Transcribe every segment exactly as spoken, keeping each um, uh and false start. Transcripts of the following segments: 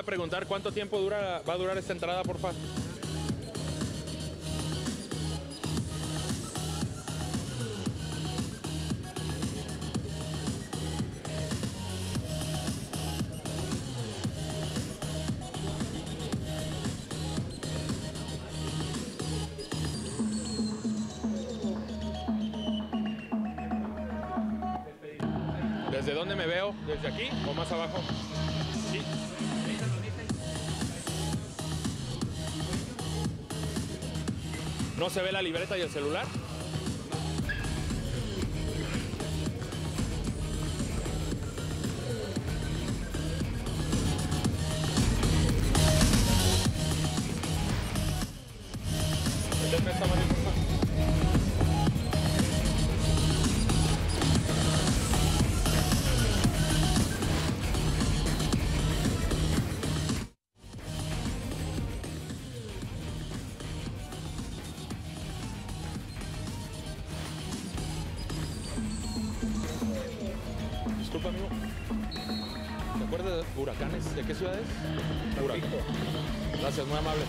a preguntar cuánto tiempo dura, va a durar esta entrada, por favor. ¿Desde dónde me veo? ¿Desde aquí o más abajo? Sí. ¿No se ve la libreta y el celular? Denme esta mano, por favor. Disculpa, amigo. ¿Te acuerdas de Huracanes? ¿De qué ciudad es? Huracán. Gracias, muy amable.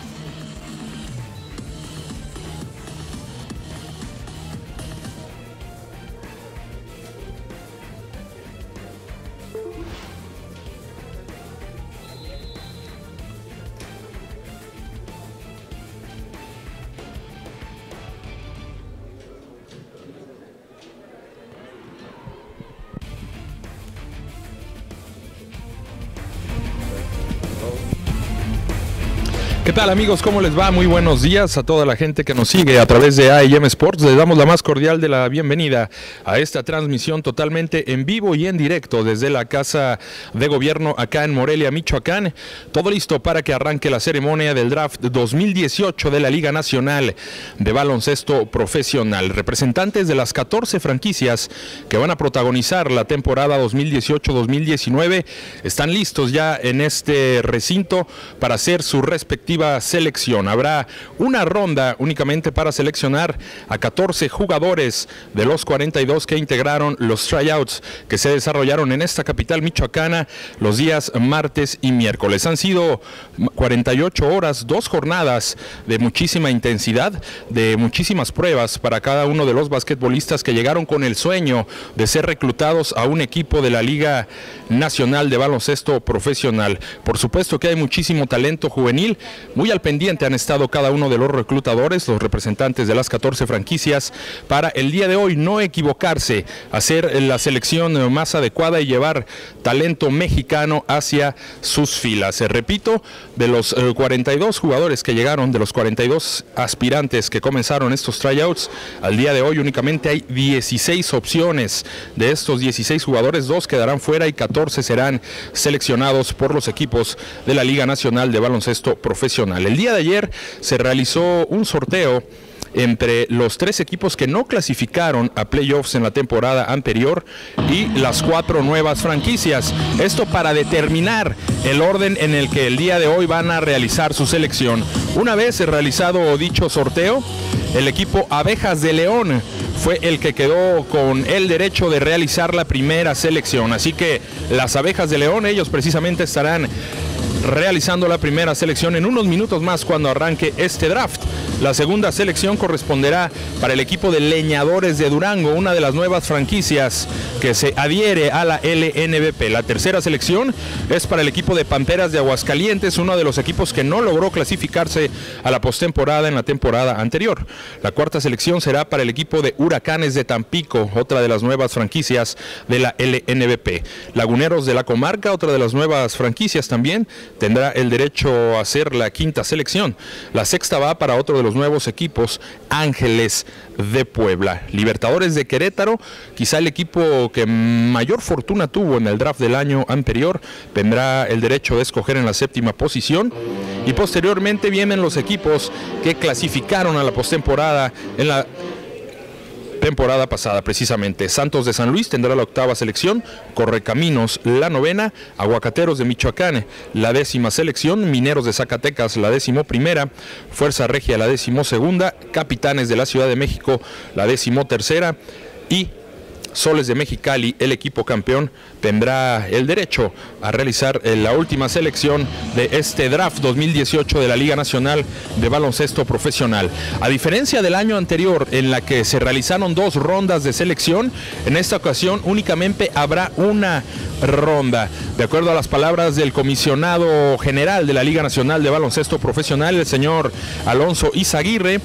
¿Qué tal, amigos? ¿Cómo les va? Muy buenos días a toda la gente que nos sigue a través de A y M Sports. Les damos la más cordial de la bienvenida a esta transmisión totalmente en vivo y en directo desde la Casa de Gobierno acá en Morelia, Michoacán. Todo listo para que arranque la ceremonia del draft dos mil dieciocho de la Liga Nacional de Baloncesto Profesional. Representantes de las catorce franquicias que van a protagonizar la temporada dos mil dieciocho dos mil diecinueve están listos ya en este recinto para hacer su respectiva selección. Habrá una ronda únicamente para seleccionar a catorce jugadores de los cuarenta y dos que integraron los tryouts que se desarrollaron en esta capital michoacana los días martes y miércoles. Han sido cuarenta y ocho horas, dos jornadas de muchísima intensidad, de muchísimas pruebas para cada uno de los basquetbolistas que llegaron con el sueño de ser reclutados a un equipo de la Liga Nacional de Baloncesto Profesional. Por supuesto que hay muchísimo talento juvenil. Muy al pendiente han estado cada uno de los reclutadores, los representantes de las catorce franquicias, para el día de hoy no equivocarse, hacer la selección más adecuada y llevar talento mexicano hacia sus filas. Eh, repito, de los eh, cuarenta y dos jugadores que llegaron, de los cuarenta y dos aspirantes que comenzaron estos tryouts, al día de hoy únicamente hay dieciséis opciones. De estos dieciséis jugadores, dos quedarán fuera y catorce serán seleccionados por los equipos de la Liga Nacional de Baloncesto Profesional. El día de ayer se realizó un sorteo entre los tres equipos que no clasificaron a playoffs en la temporada anterior y las cuatro nuevas franquicias. Esto para determinar el orden en el que el día de hoy van a realizar su selección. Una vez realizado dicho sorteo, el equipo Abejas de León fue el que quedó con el derecho de realizar la primera selección. Así que las Abejas de León, ellos precisamente estarán realizando la primera selección en unos minutos más cuando arranque este draft. La segunda selección corresponderá para el equipo de Leñadores de Durango, una de las nuevas franquicias que se adhiere a la L N B P. La tercera selección es para el equipo de Panteras de Aguascalientes, uno de los equipos que no logró clasificarse a la postemporada en la temporada anterior. La cuarta selección será para el equipo de Huracanes de Tampico, otra de las nuevas franquicias de la L N B P. Laguneros de la Comarca, otra de las nuevas franquicias también, tendrá el derecho a hacer la quinta selección. La sexta va para otro de los nuevos equipos, Ángeles de Puebla. Libertadores de Querétaro, quizá el equipo que mayor fortuna tuvo en el draft del año anterior, tendrá el derecho de escoger en la séptima posición. Y posteriormente vienen los equipos que clasificaron a la postemporada en la temporada pasada precisamente. Santos de San Luis tendrá la octava selección, Correcaminos la novena, Aguacateros de Michoacán la décima selección, Mineros de Zacatecas la décimo primera, Fuerza Regia la décimo segunda, Capitanes de la Ciudad de México la décimo tercera y Soles de Mexicali, el equipo campeón, tendrá el derecho a realizar la última selección de este draft dos mil dieciocho de la Liga Nacional de Baloncesto Profesional. A diferencia del año anterior, en la que se realizaron dos rondas de selección, en esta ocasión únicamente habrá una ronda. De acuerdo a las palabras del comisionado general de la Liga Nacional de Baloncesto Profesional, el señor Alonso Izaguirre,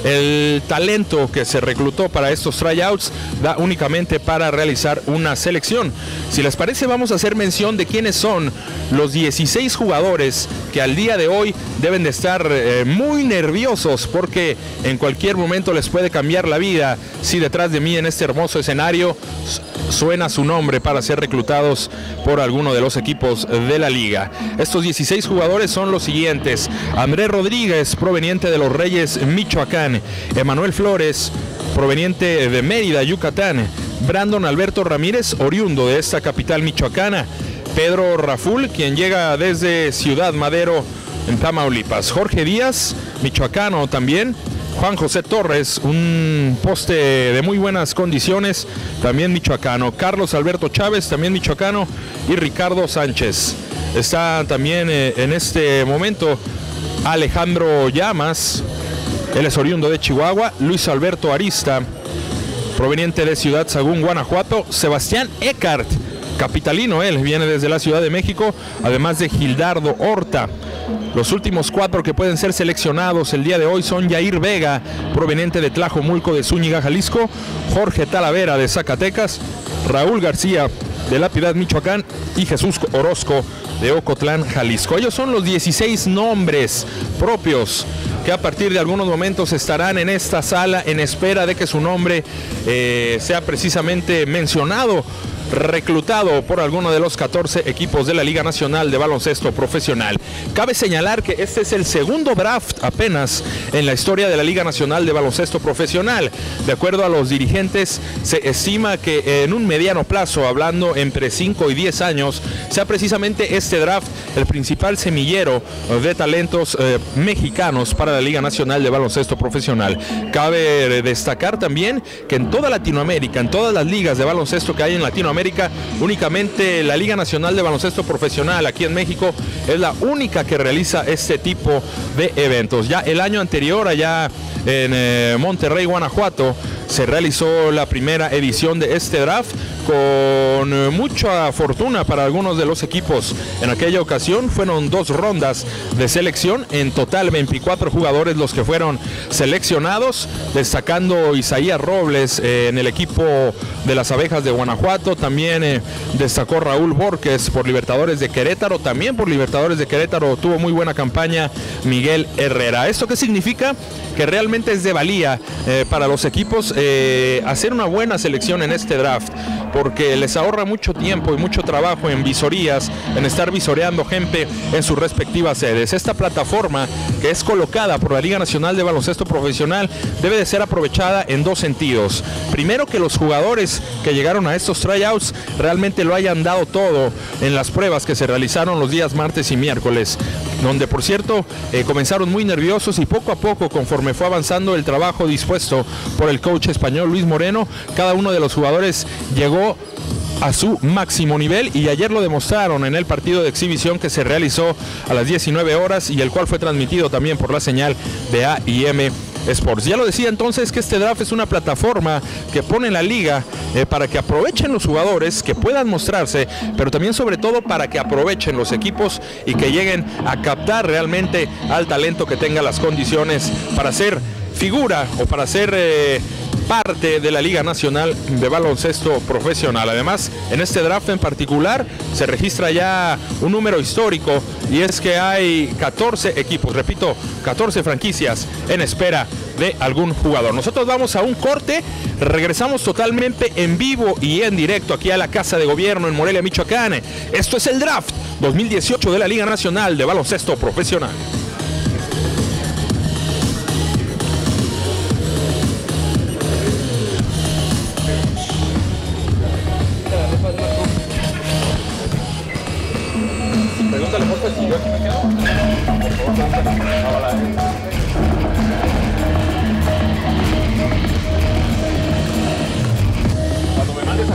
el talento que se reclutó para estos tryouts da únicamente para realizar una selección. Si les parece, vamos a hacer mención de quiénes son los dieciséis jugadores que al día de hoy deben de estar eh, muy nerviosos, porque en cualquier momento les puede cambiar la vida si detrás de mí en este hermoso escenario suena su nombre para ser reclutados por alguno de los equipos de la liga. Estos dieciséis jugadores son los siguientes: Andrés Rodríguez, proveniente de Los Reyes, Michoacán; Emanuel Flores, proveniente de Mérida, Yucatán; Brandon Alberto Ramírez, oriundo de esta capital michoacana; Pedro Raful, quien llega desde Ciudad Madero, en Tamaulipas; Jorge Díaz, michoacano también; Juan José Torres, un poste de muy buenas condiciones, también michoacano; Carlos Alberto Chávez, también michoacano; y Ricardo Sánchez. Está también eh, en este momento Alejandro Llamas, él es oriundo de Chihuahua; Luis Alberto Arista, proveniente de Ciudad Sagún, Guanajuato; Sebastián Eckart, capitalino, él viene desde la Ciudad de México, además de Gildardo Horta. Los últimos cuatro que pueden ser seleccionados el día de hoy son Yair Vega, proveniente de Tlajomulco de Zúñiga, Jalisco; Jorge Talavera, de Zacatecas; Raúl García, de La Piedad, Michoacán; y Jesús Orozco, de Ocotlán, Jalisco. Ellos son los dieciséis nombres propios que a partir de algunos momentos estarán en esta sala en espera de que su nombre eh, sea precisamente mencionado, reclutado por alguno de los catorce equipos de la Liga Nacional de Baloncesto Profesional. Cabe señalar que este es el segundo draft apenas en la historia de la Liga Nacional de Baloncesto Profesional. De acuerdo a los dirigentes, se estima que en un mediano plazo, hablando entre cinco y diez años, sea precisamente este draft el principal semillero de talentos eh, mexicanos para la Liga Nacional de Baloncesto Profesional. Cabe destacar también que en toda Latinoamérica, en todas las ligas de baloncesto que hay en Latinoamérica, únicamente la Liga Nacional de Baloncesto Profesional aquí en México es la única que realiza este tipo de eventos. Ya el año anterior, allá en eh, Monterrey, Guanajuato, se realizó la primera edición de este draft con eh, mucha fortuna para algunos de los equipos. En aquella ocasión fueron dos rondas de selección, en total veinticuatro jugadores los que fueron seleccionados, destacando Isaías Robles eh, en el equipo de las Abejas de Guanajuato. También eh, destacó Raúl Borges por Libertadores de Querétaro, también por Libertadores de Querétaro tuvo muy buena campaña Miguel Herrera. ¿Esto qué significa? Que realmente es de valía eh, para los equipos eh, hacer una buena selección en este draft, porque les ahorra mucho tiempo y mucho trabajo en visorías, en estar visoreando gente en sus respectivas sedes. Esta plataforma, que es colocada por la Liga Nacional de Baloncesto Profesional, debe de ser aprovechada en dos sentidos. Primero, que los jugadores que llegaron a estos tryouts realmente lo hayan dado todo en las pruebas que se realizaron los días martes y miércoles, donde por cierto eh, comenzaron muy nerviosos, y poco a poco, conforme fue avanzando el trabajo dispuesto por el coach español Luis Moreno, cada uno de los jugadores llegó a su máximo nivel, y ayer lo demostraron en el partido de exhibición que se realizó a las diecinueve horas y el cual fue transmitido también por la señal de A y M Sports. Ya lo decía entonces, que este draft es una plataforma que pone la liga eh, para que aprovechen los jugadores, que puedan mostrarse, pero también sobre todo para que aprovechen los equipos y que lleguen a captar realmente al talento que tenga las condiciones para ser figura o para ser eh, parte de la Liga Nacional de Baloncesto Profesional. Además, en este draft en particular se registra ya un número histórico, y es que hay catorce equipos, repito, catorce franquicias en espera de algún jugador. Nosotros vamos a un corte, regresamos totalmente en vivo y en directo aquí a la Casa de Gobierno en Morelia, Michoacán. Esto es el draft dos mil dieciocho de la Liga Nacional de Baloncesto Profesional. Pregúntale, por favor, si yo aquí me quedo. Por favor, pregúntale. Hola. Cuando me mandes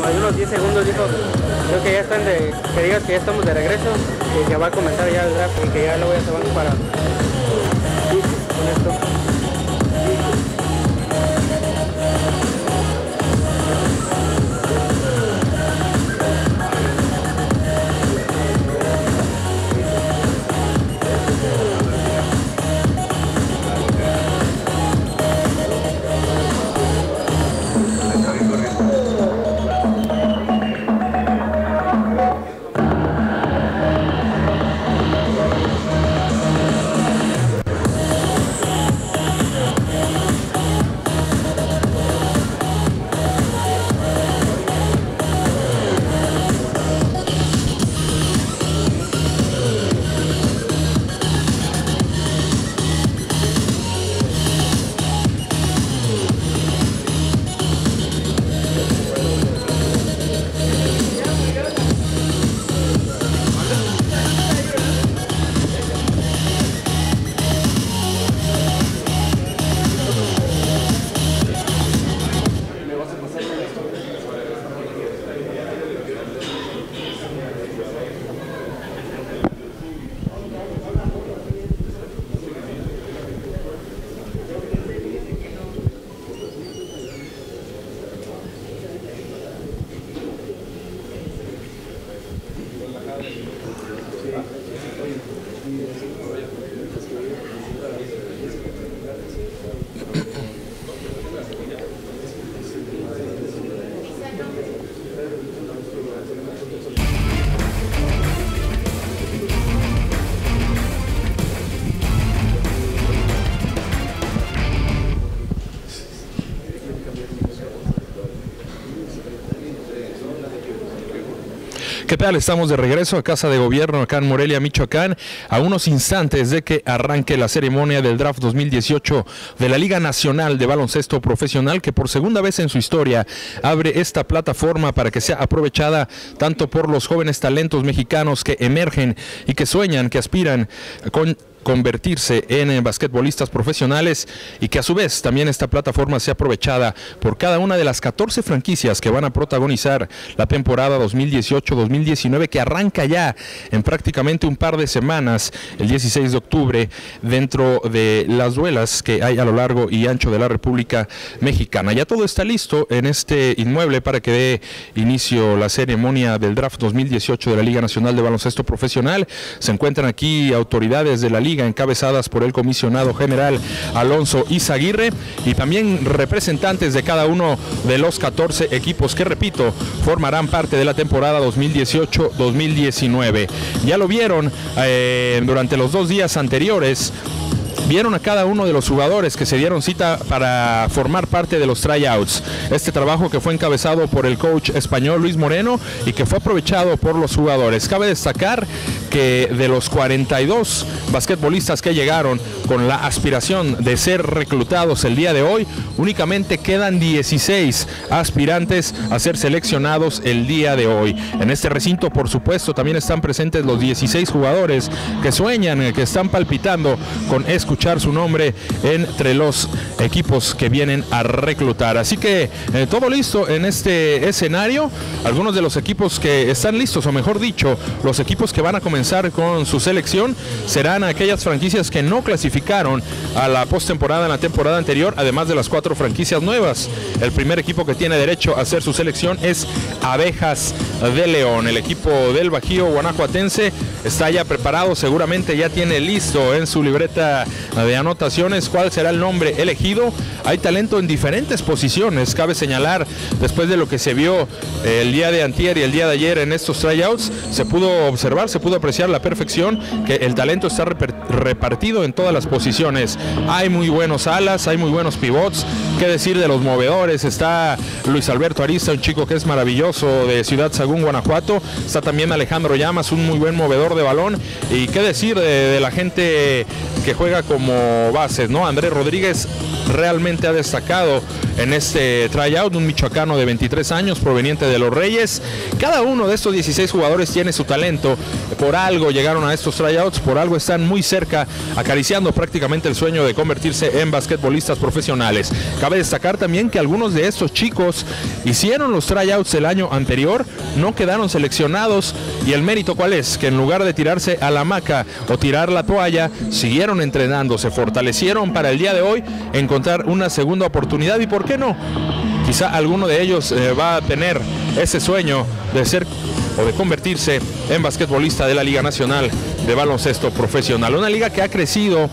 hay unos diez segundos dijo, creo que ya están de, que digas que ya estamos de regreso y que va a comenzar ya el draft y que ya lo voy a tomar para con esto. ¿Qué tal? Estamos de regreso a Casa de Gobierno acá en Morelia, Michoacán, a unos instantes de que arranque la ceremonia del Draft dos mil dieciocho de la Liga Nacional de Baloncesto Profesional, que por segunda vez en su historia abre esta plataforma para que sea aprovechada tanto por los jóvenes talentos mexicanos que emergen y que sueñan, que aspiran con convertirse en basquetbolistas profesionales, y que a su vez también esta plataforma sea aprovechada por cada una de las catorce franquicias que van a protagonizar la temporada dos mil dieciocho dos mil diecinueve, que arranca ya en prácticamente un par de semanas, el dieciséis de octubre, dentro de las duelas que hay a lo largo y ancho de la República Mexicana. Ya todo está listo en este inmueble para que dé inicio la ceremonia del Draft dos mil dieciocho de la Liga Nacional de Baloncesto Profesional. Se encuentran aquí autoridades de la Liga encabezadas por el comisionado general Alonso Izaguirre, y también representantes de cada uno de los catorce equipos que, repito, formarán parte de la temporada dos mil dieciocho dos mil diecinueve. Ya lo vieron eh, durante los dos días anteriores. Vieron a cada uno de los jugadores que se dieron cita para formar parte de los tryouts. Este trabajo que fue encabezado por el coach español Luis Moreno y que fue aprovechado por los jugadores. Cabe destacar que de los cuarenta y dos basquetbolistas que llegaron con la aspiración de ser reclutados el día de hoy, únicamente quedan dieciséis aspirantes a ser seleccionados el día de hoy. En este recinto, por supuesto, también están presentes los dieciséis jugadores que sueñan, que están palpitando con escuchar su nombre entre los equipos que vienen a reclutar. Así que eh, todo listo en este escenario. Algunos de los equipos que están listos, o mejor dicho, los equipos que van a comenzar con su selección, serán aquellas franquicias que no clasificaron a la postemporada en la temporada anterior, además de las cuatro franquicias nuevas. El primer equipo que tiene derecho a hacer su selección es Abejas de León. El equipo del Bajío guanajuatense está ya preparado, seguramente ya tiene listo en su libreta de anotaciones cuál será el nombre elegido. Hay talento en diferentes posiciones, cabe señalar, después de lo que se vio el día de antier y el día de ayer en estos tryouts, se pudo observar, se pudo apreciar la perfección que el talento está repartido en todas las posiciones. Hay muy buenos alas, hay muy buenos pivots. Qué decir de los movedores, está Luis Alberto Arista, un chico que es maravilloso, de Ciudad Sagún, Guanajuato. Está también Alejandro Llamas, un muy buen movedor de balón. Y qué decir de, de la gente que juega como bases, ¿no? Andrés Rodríguez realmente ha destacado en este tryout, un michoacano de veintitrés años proveniente de Los Reyes. Cada uno de estos dieciséis jugadores tiene su talento, por algo llegaron a estos tryouts, por algo están muy cerca, acariciando prácticamente el sueño de convertirse en basquetbolistas profesionales. Cabe destacar también que algunos de estos chicos hicieron los tryouts el año anterior, no quedaron seleccionados, y el mérito ¿cuál es? Que en lugar de tirarse a la hamaca o tirar la toalla, siguieron entrenando, se fortalecieron para el día de hoy encontrar una segunda oportunidad, y por qué no, quizá alguno de ellos eh, va a tener ese sueño de ser o de convertirse en basquetbolista de la Liga Nacional de Baloncesto Profesional, una liga que ha crecido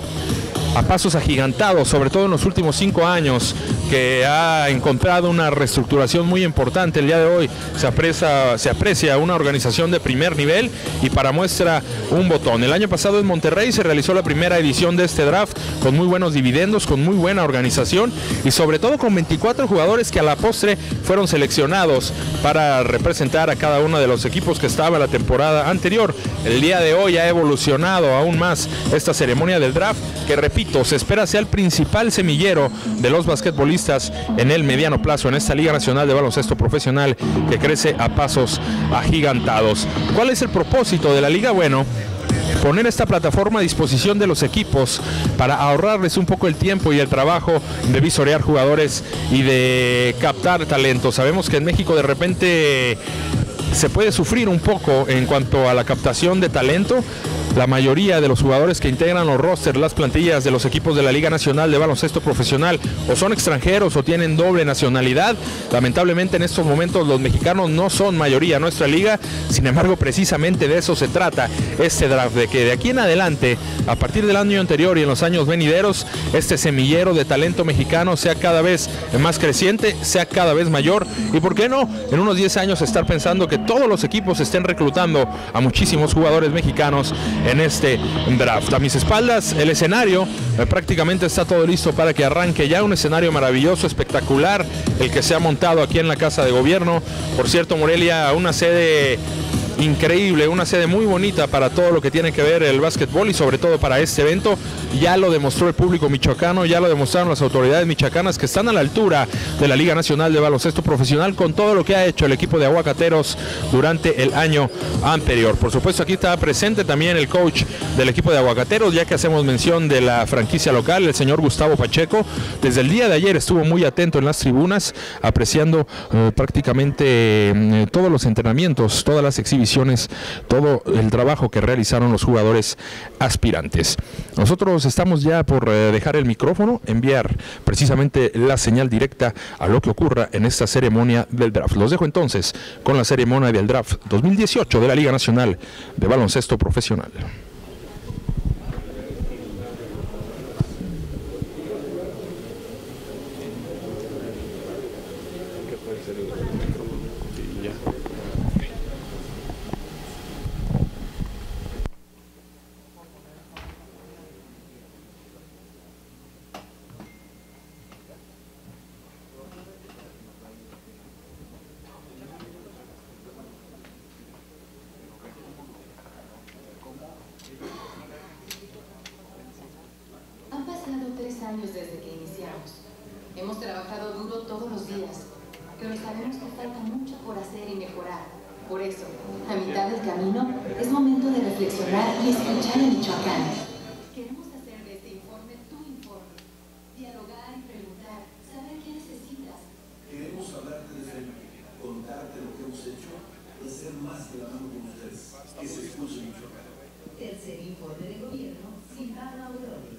a pasos agigantados, sobre todo en los últimos cinco años, que ha encontrado una reestructuración muy importante. El día de hoy se aprecia, se aprecia una organización de primer nivel, y para muestra un botón. El año pasado en Monterrey se realizó la primera edición de este draft con muy buenos dividendos, con muy buena organización y sobre todo con veinticuatro jugadores que a la postre fueron seleccionados para representar a cada uno de los equipos que estaba la temporada anterior. El día de hoy ha evolucionado aún más esta ceremonia del draft, que repito, se espera sea el principal semillero de los basquetbolistas en el mediano plazo en esta Liga Nacional de Baloncesto Profesional, que crece a pasos agigantados. ¿Cuál es el propósito de la liga? Bueno, poner esta plataforma a disposición de los equipos para ahorrarles un poco el tiempo y el trabajo de visorear jugadores y de captar talento. Sabemos que en México de repente se puede sufrir un poco en cuanto a la captación de talento. La mayoría de los jugadores que integran los rosters, las plantillas de los equipos de la Liga Nacional de Baloncesto Profesional, o son extranjeros o tienen doble nacionalidad. Lamentablemente en estos momentos los mexicanos no son mayoría en nuestra liga. Sin embargo, precisamente de eso se trata este draft, de que de aquí en adelante, a partir del año anterior y en los años venideros, este semillero de talento mexicano sea cada vez más creciente, sea cada vez mayor, y por qué no, en unos diez años estar pensando que todos los equipos estén reclutando a muchísimos jugadores mexicanos en este draft. A mis espaldas el escenario, eh, prácticamente está todo listo para que arranque ya, un escenario maravilloso, espectacular, el que se ha montado aquí en la Casa de Gobierno. Por cierto, Morelia, una sede increíble, una sede muy bonita para todo lo que tiene que ver el básquetbol y sobre todo para este evento. Ya lo demostró el público michoacano, ya lo demostraron las autoridades michoacanas, que están a la altura de la Liga Nacional de Baloncesto Profesional con todo lo que ha hecho el equipo de Aguacateros durante el año anterior. Por supuesto, aquí está presente también el coach del equipo de Aguacateros, ya que hacemos mención de la franquicia local, el señor Gustavo Pacheco. Desde el día de ayer estuvo muy atento en las tribunas, apreciando eh, prácticamente eh, todos los entrenamientos, todas las exhibiciones, todo el trabajo que realizaron los jugadores aspirantes. Nosotros estamos ya por eh, dejar el micrófono, enviar precisamente la señal directa a lo que ocurra en esta ceremonia del draft. Los dejo entonces con la ceremonia del draft dos mil dieciocho de la Liga Nacional de Baloncesto Profesional. Años desde que iniciamos. Hemos trabajado duro todos los días, pero sabemos que falta mucho por hacer y mejorar. Por eso, a mitad del camino, es momento de reflexionar y escuchar a Michoacán. Queremos hacer de este informe tu informe, dialogar y preguntar, saber qué necesitas. Queremos hablarte de frente, contarte lo que hemos hecho y hacer más de la mano con ustedes. Que se escuche Michoacán. Tercer informe de gobierno, Silvana Auroles.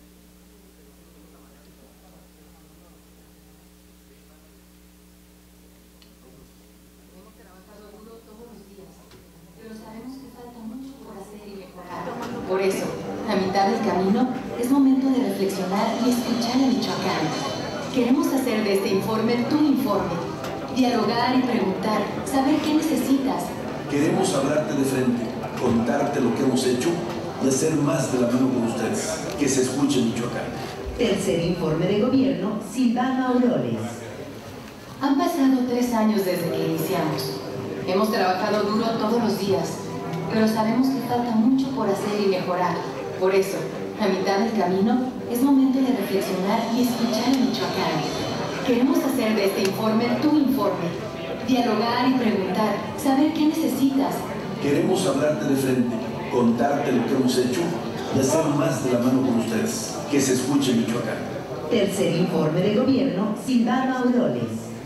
Por eso, a mitad del camino, es momento de reflexionar y escuchar a Michoacán. Queremos hacer de este informe tu informe, dialogar y preguntar, saber qué necesitas. Queremos hablarte de frente, contarte lo que hemos hecho y hacer más de la mano con ustedes. Que se escuche Michoacán. Tercer informe de gobierno, Silvana Auroles. Han pasado tres años desde que iniciamos. Hemos trabajado duro todos los días, pero sabemos que falta mucho por hacer y mejorar. Por eso, a mitad del camino, es momento de reflexionar y escuchar a Michoacán. Queremos hacer de este informe tu informe. Dialogar y preguntar, saber qué necesitas. Queremos hablarte de frente, contarte lo que hemos hecho y hacer más de la mano con ustedes. Que se escuche Michoacán. Tercer informe de gobierno, Silvano Aureoles.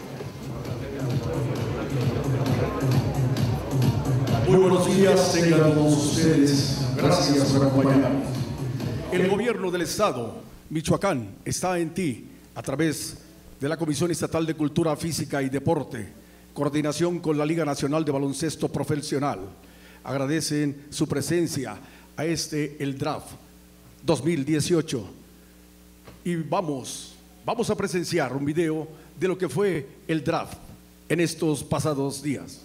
Muy buenos días, tengan todos ustedes. Gracias por acompañarnos. El gobierno del Estado, Michoacán, está en ti a través de la Comisión Estatal de Cultura Física y Deporte, coordinación con la Liga Nacional de Baloncesto Profesional. Agradecen su presencia a este, el Draft dos mil dieciocho. Y vamos, vamos a presenciar un video de lo que fue el Draft en estos pasados días.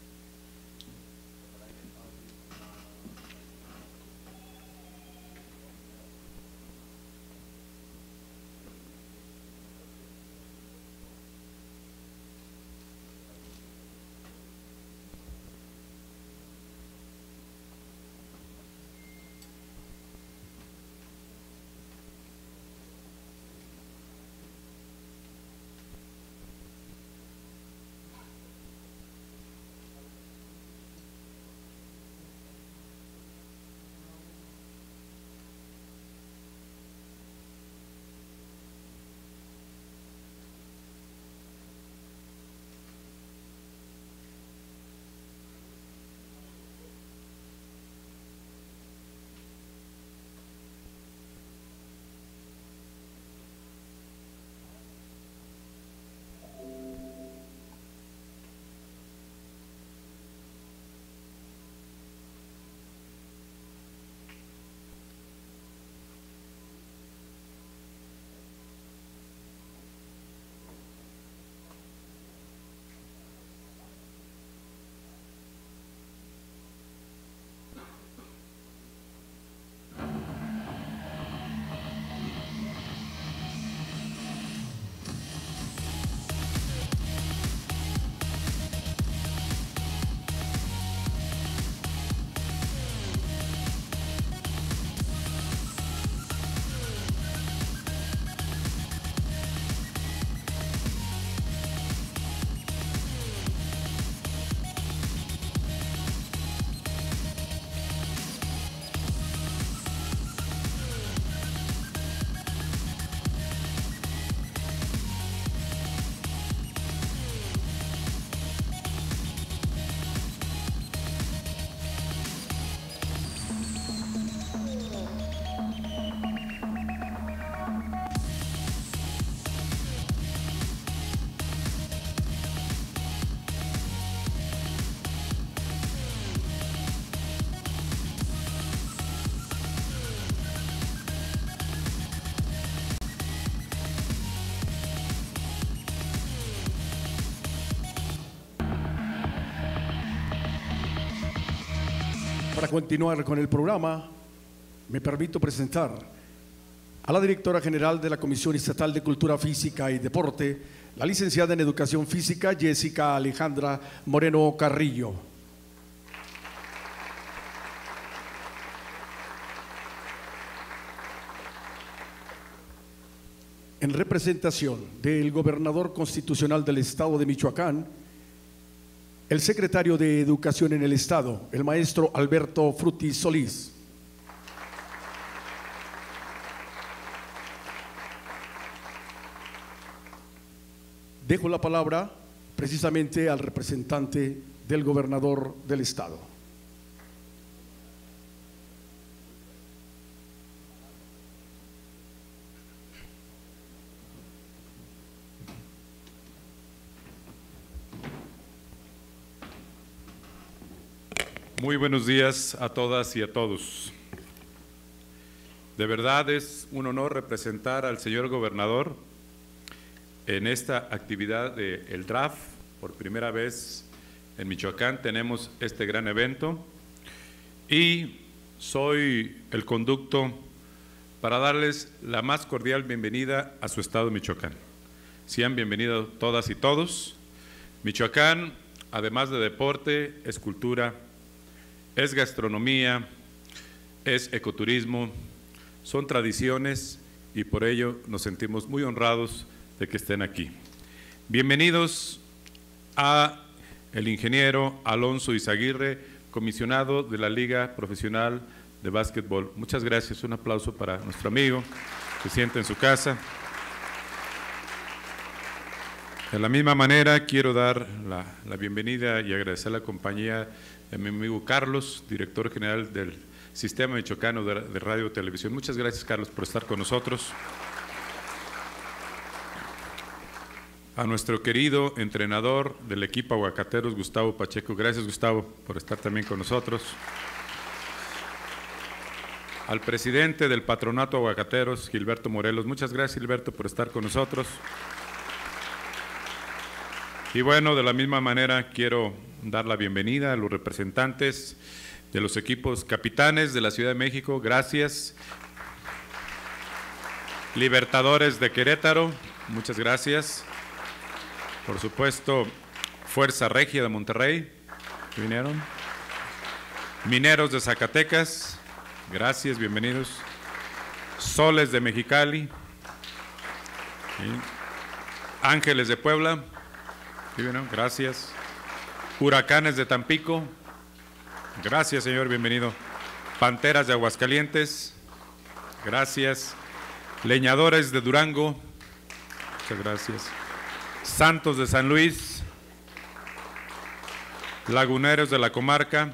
Para continuar con el programa, me permito presentar a la directora general de la Comisión Estatal de Cultura Física y Deporte, la licenciada en Educación Física, Jessica Alejandra Moreno Carrillo. En representación del gobernador constitucional del Estado de Michoacán, el secretario de Educación en el Estado, el maestro Alberto Frutis Solís. Dejo la palabra precisamente al representante del gobernador del Estado. Muy buenos días a todas y a todos. De verdad es un honor representar al señor gobernador en esta actividad del Draft. Por primera vez en Michoacán tenemos este gran evento y soy el conducto para darles la más cordial bienvenida a su estado Michoacán. Sean bienvenidos todas y todos. Michoacán, además de deporte, es cultura, es gastronomía, es ecoturismo, son tradiciones y por ello nos sentimos muy honrados de que estén aquí. Bienvenidos a el ingeniero Alonso Izaguirre, comisionado de la Liga Profesional de Básquetbol. Muchas gracias, un aplauso para nuestro amigo, que se sienta en su casa. De la misma manera, quiero dar la, la bienvenida y agradecer la compañía de mi amigo Carlos, director general del Sistema Michoacano de, de Radio y Televisión. Muchas gracias, Carlos, por estar con nosotros. A nuestro querido entrenador del equipo Aguacateros, Gustavo Pacheco. Gracias, Gustavo, por estar también con nosotros. Al presidente del Patronato Aguacateros, Gilberto Morelos. Muchas gracias, Gilberto, por estar con nosotros. Y bueno, de la misma manera quiero dar la bienvenida a los representantes de los equipos capitanes de la Ciudad de México. Gracias. Libertadores de Querétaro. Muchas gracias. Por supuesto, Fuerza Regia de Monterrey, que vinieron. Mineros de Zacatecas, gracias, bienvenidos. Soles de Mexicali. Sí. Ángeles de Puebla, ¿sí vieron? Gracias. Huracanes de Tampico, gracias, señor, bienvenido. Panteras de Aguascalientes, gracias. Leñadores de Durango, muchas gracias. Santos de San Luis, Laguneros de la Comarca,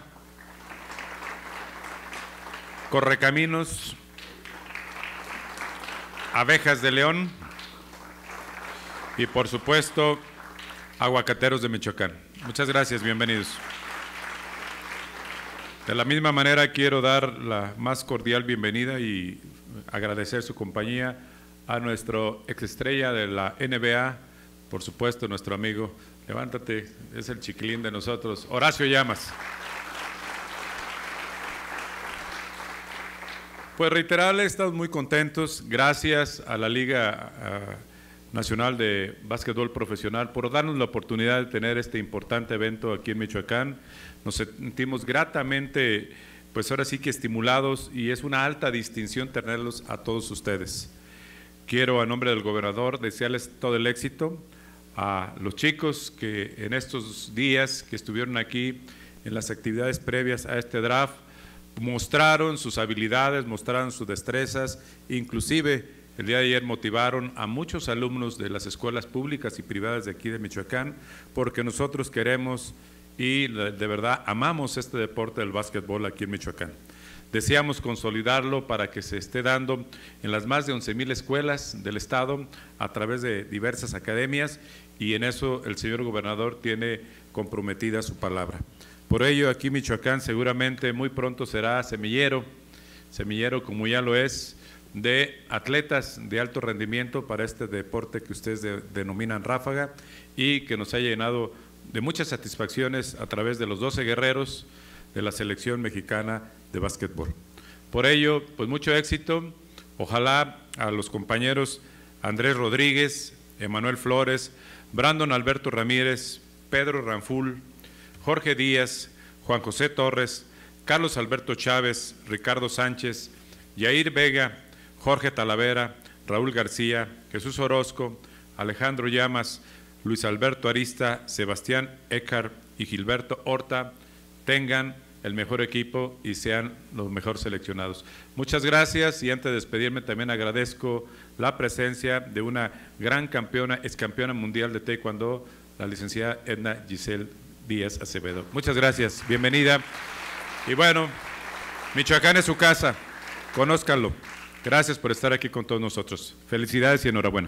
Correcaminos, Abejas de León y por supuesto Aguacateros de Michoacán. Muchas gracias, bienvenidos. De la misma manera quiero dar la más cordial bienvenida y agradecer su compañía a nuestro exestrella de la N B A, por supuesto, nuestro amigo, levántate, es el chiquilín de nosotros, Horacio Llamas. Pues reiterarle, estamos muy contentos, gracias a la Liga uh, Nacional de Básquetbol Profesional por darnos la oportunidad de tener este importante evento aquí en Michoacán. Nos sentimos gratamente, pues ahora sí que estimulados y es una alta distinción tenerlos a todos ustedes. Quiero, a nombre del gobernador, desearles todo el éxito a los chicos que en estos días que estuvieron aquí en las actividades previas a este draft, mostraron sus habilidades, mostraron sus destrezas, inclusive el día de ayer motivaron a muchos alumnos de las escuelas públicas y privadas de aquí de Michoacán, porque nosotros queremos y de verdad amamos este deporte del básquetbol aquí en Michoacán. Deseamos consolidarlo para que se esté dando en las más de once mil escuelas del estado a través de diversas academias y en eso el señor gobernador tiene comprometida su palabra. Por ello aquí Michoacán seguramente muy pronto será semillero, semillero como ya lo es, de atletas de alto rendimiento para este deporte que ustedes de, denominan ráfaga y que nos ha llenado de muchas satisfacciones a través de los doce guerreros de la selección mexicana de básquetbol. Por ello, pues mucho éxito, ojalá a los compañeros Andrés Rodríguez, Emanuel Flores, Brandon Alberto Ramírez, Pedro Ranful, Jorge Díaz, Juan José Torres, Carlos Alberto Chávez, Ricardo Sánchez, Yair Vega, Jorge Talavera, Raúl García, Jesús Orozco, Alejandro Llamas, Luis Alberto Arista, Sebastián Eckhart y Gilberto Horta tengan el mejor equipo y sean los mejor seleccionados. Muchas gracias y antes de despedirme también agradezco la presencia de una gran campeona, ex campeona mundial de taekwondo, la licenciada Edna Giselle Díaz Acevedo. Muchas gracias, bienvenida. Y bueno, Michoacán es su casa, conózcanlo. Gracias por estar aquí con todos nosotros. Felicidades y enhorabuena.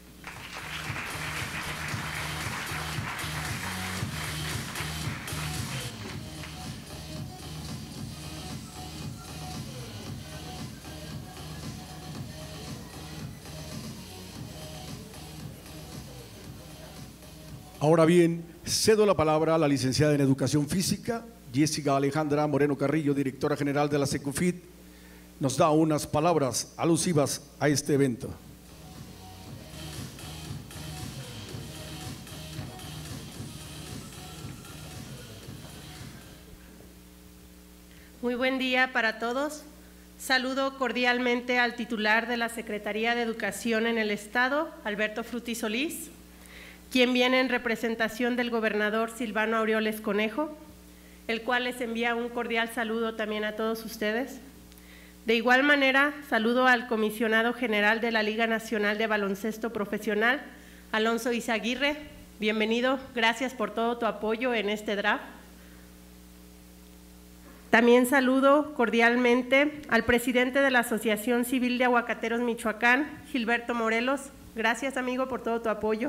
Ahora bien, cedo la palabra a la licenciada en Educación Física, Jessica Alejandra Moreno Carrillo, directora general de la Secufit. Nos da unas palabras alusivas a este evento. Muy buen día para todos. Saludo cordialmente al titular de la Secretaría de Educación en el Estado, Alberto Frutti Solís. quien viene en representación del gobernador Silvano Aureoles Conejo, el cual les envía un cordial saludo también a todos ustedes. De igual manera, saludo al comisionado general de la Liga Nacional de Baloncesto Profesional, Alonso Izaguirre. Bienvenido, gracias por todo tu apoyo en este draft. También saludo cordialmente al presidente de la Asociación Civil de Aguacateros Michoacán, Gilberto Morelos. Gracias, amigo, por todo tu apoyo.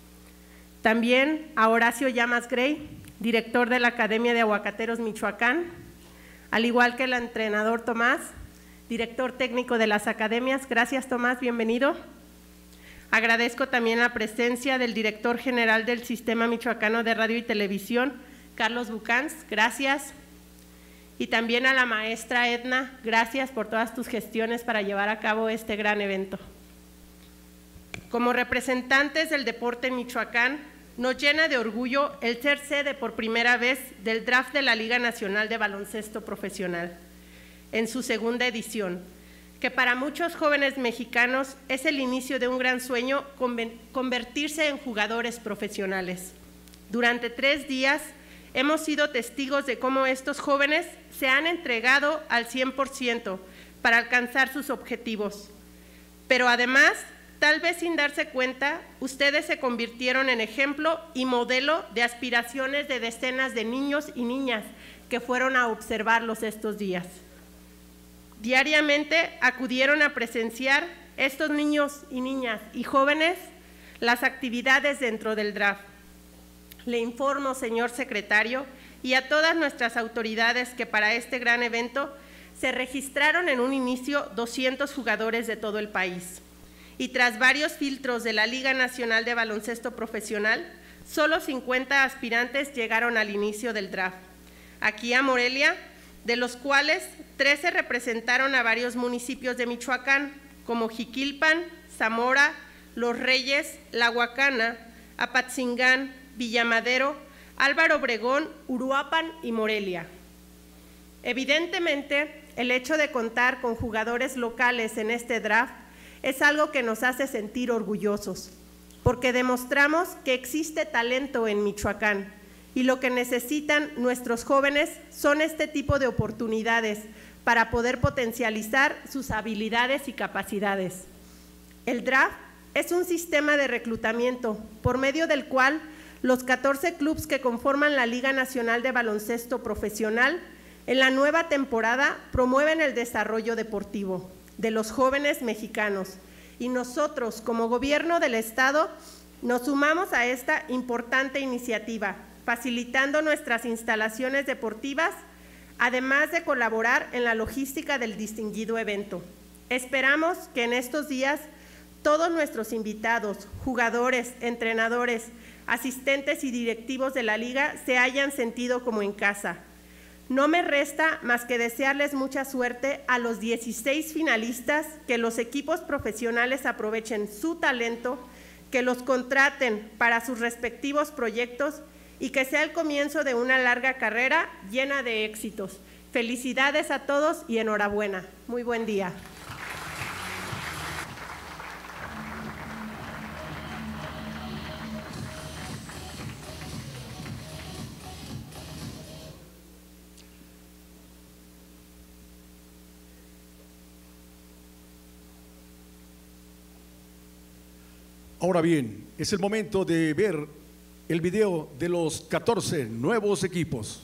También a Horacio Llamas Grey, director de la Academia de Aguacateros Michoacán, al igual que el entrenador Tomás, director técnico de las academias. Gracias, Tomás, bienvenido. Agradezco también la presencia del director general del Sistema Michoacano de Radio y Televisión, Carlos Bucans. Gracias. Y también a la maestra Edna, gracias por todas tus gestiones para llevar a cabo este gran evento. Como representantes del deporte en Michoacán, nos llena de orgullo el ser sede por primera vez del draft de la Liga Nacional de Baloncesto Profesional, en su segunda edición, que para muchos jóvenes mexicanos es el inicio de un gran sueño, convertirse en jugadores profesionales. Durante tres días hemos sido testigos de cómo estos jóvenes se han entregado al cien por ciento para alcanzar sus objetivos. Pero además, tal vez sin darse cuenta, ustedes se convirtieron en ejemplo y modelo de aspiraciones de decenas de niños y niñas que fueron a observarlos estos días. Diariamente acudieron a presenciar estos niños y niñas y jóvenes las actividades dentro del draft. Le informo, señor secretario, y a todas nuestras autoridades que para este gran evento se registraron en un inicio doscientos jugadores de todo el país. Y tras varios filtros de la Liga Nacional de Baloncesto Profesional, solo cincuenta aspirantes llegaron al inicio del draft. Aquí a Morelia, de los cuales trece representaron a varios municipios de Michoacán, como Jiquilpan, Zamora, Los Reyes, La Huacana, Apatzingán, Villamadero, Álvaro Obregón, Uruapan y Morelia. Evidentemente, el hecho de contar con jugadores locales en este draft es algo que nos hace sentir orgullosos, porque demostramos que existe talento en Michoacán y lo que necesitan nuestros jóvenes son este tipo de oportunidades para poder potencializar sus habilidades y capacidades. El draft es un sistema de reclutamiento por medio del cual los catorce clubes que conforman la Liga Nacional de Baloncesto Profesional en la nueva temporada promueven el desarrollo deportivo de los jóvenes mexicanos, y nosotros como gobierno del estado nos sumamos a esta importante iniciativa, facilitando nuestras instalaciones deportivas, además de colaborar en la logística del distinguido evento. Esperamos que en estos días todos nuestros invitados, jugadores, entrenadores, asistentes y directivos de la liga se hayan sentido como en casa. No me resta más que desearles mucha suerte a los dieciséis finalistas, que los equipos profesionales aprovechen su talento, que los contraten para sus respectivos proyectos y que sea el comienzo de una larga carrera llena de éxitos. Felicidades a todos y enhorabuena. Muy buen día. Ahora bien, es el momento de ver el video de los catorce nuevos equipos.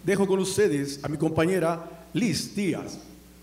Dejo con ustedes a mi compañera Liz Díaz.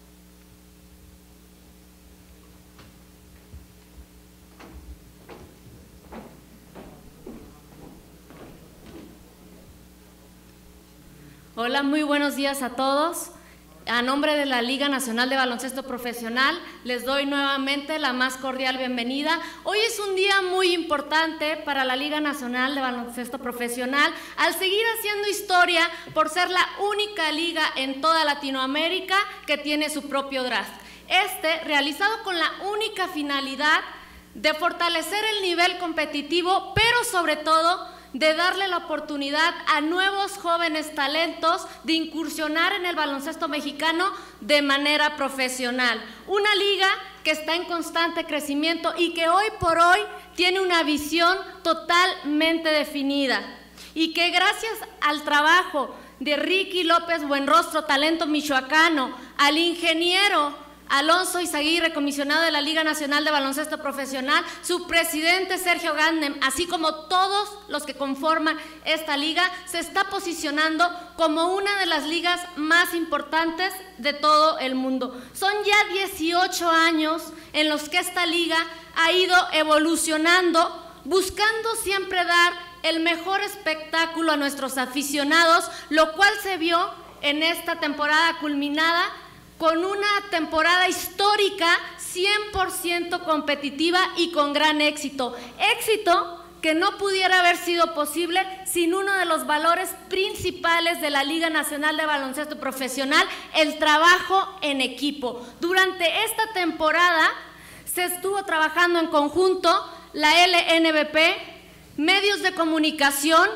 Hola, muy buenos días a todos. A nombre de la Liga Nacional de Baloncesto Profesional, les doy nuevamente la más cordial bienvenida. Hoy es un día muy importante para la Liga Nacional de Baloncesto Profesional, al seguir haciendo historia por ser la única liga en toda Latinoamérica que tiene su propio draft. Este, realizado con la única finalidad de fortalecer el nivel competitivo, pero sobre todo de darle la oportunidad a nuevos jóvenes talentos de incursionar en el baloncesto mexicano de manera profesional. Una liga que está en constante crecimiento y que hoy por hoy tiene una visión totalmente definida y que gracias al trabajo de Ricky López Buenrostro, talento michoacano, al ingeniero Alonso Izaguirre, comisionado de la Liga Nacional de Baloncesto Profesional, su presidente Sergio Gandem, así como todos los que conforman esta liga, se está posicionando como una de las ligas más importantes de todo el mundo. Son ya dieciocho años en los que esta liga ha ido evolucionando, buscando siempre dar el mejor espectáculo a nuestros aficionados, lo cual se vio en esta temporada culminada con una temporada histórica cien por ciento competitiva y con gran éxito. Éxito que no pudiera haber sido posible sin uno de los valores principales de la Liga Nacional de Baloncesto Profesional, el trabajo en equipo. Durante esta temporada se estuvo trabajando en conjunto la L N B P, medios de comunicación,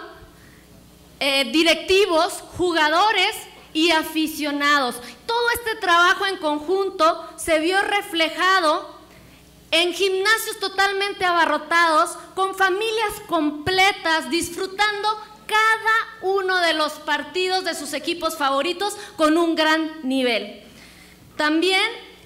eh, directivos, jugadores y aficionados. Todo este trabajo en conjunto se vio reflejado en gimnasios totalmente abarrotados, con familias completas, disfrutando cada uno de los partidos de sus equipos favoritos con un gran nivel. También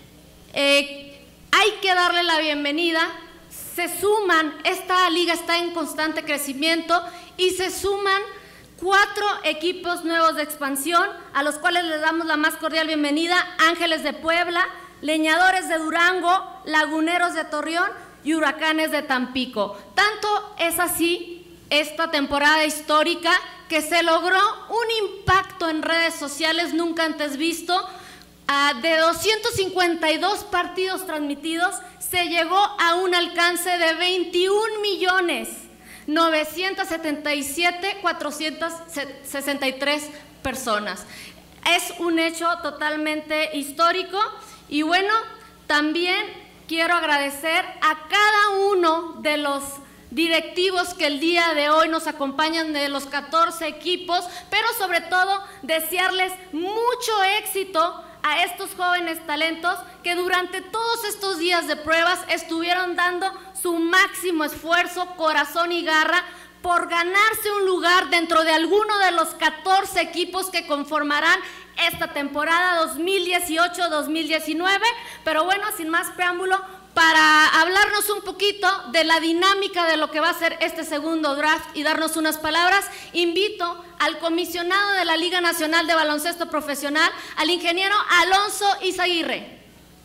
eh, hay que darle la bienvenida, se suman, esta liga está en constante crecimiento y se suman cuatro equipos nuevos de expansión, a los cuales les damos la más cordial bienvenida: Ángeles de Puebla, Leñadores de Durango, Laguneros de Torreón y Huracanes de Tampico. Tanto es así esta temporada histórica que se logró un impacto en redes sociales nunca antes visto. Uh, de doscientos cincuenta y dos partidos transmitidos, se llegó a un alcance de veintiún millones novecientos setenta y siete mil cuatrocientos sesenta y tres personas. Es un hecho totalmente histórico y bueno, también quiero agradecer a cada uno de los directivos que el día de hoy nos acompañan de los catorce equipos, pero sobre todo desearles mucho éxito a estos jóvenes talentos que durante todos estos días de pruebas estuvieron dando su máximo esfuerzo, corazón y garra por ganarse un lugar dentro de alguno de los catorce equipos que conformarán esta temporada dos mil dieciocho dos mil diecinueve. Pero bueno, sin más preámbulo, para hablarnos un poquito de la dinámica de lo que va a ser este segundo draft y darnos unas palabras, invito al comisionado de la Liga Nacional de Baloncesto Profesional, al ingeniero Alonso Izaguirre.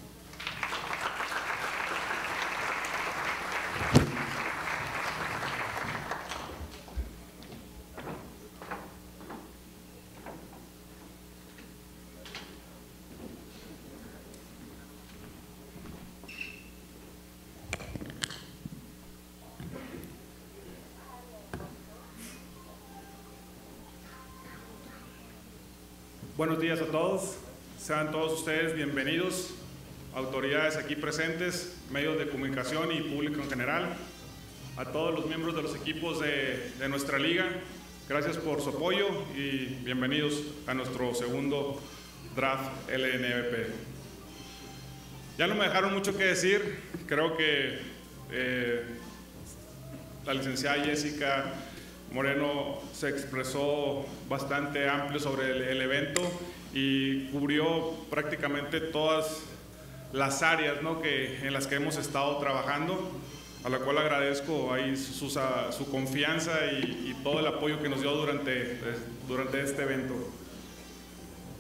Buenos días a todos, sean todos ustedes bienvenidos, autoridades aquí presentes, medios de comunicación y público en general, a todos los miembros de los equipos de, de nuestra liga, gracias por su apoyo y bienvenidos a nuestro segundo draft L N B P. Ya no me dejaron mucho que decir, creo que eh, la licenciada Jessica Moreno se expresó bastante amplio sobre el, el evento y cubrió prácticamente todas las áreas, ¿no?, que, en las que hemos estado trabajando, a la cual agradezco ahí su, su, su confianza y, y todo el apoyo que nos dio durante, durante este evento.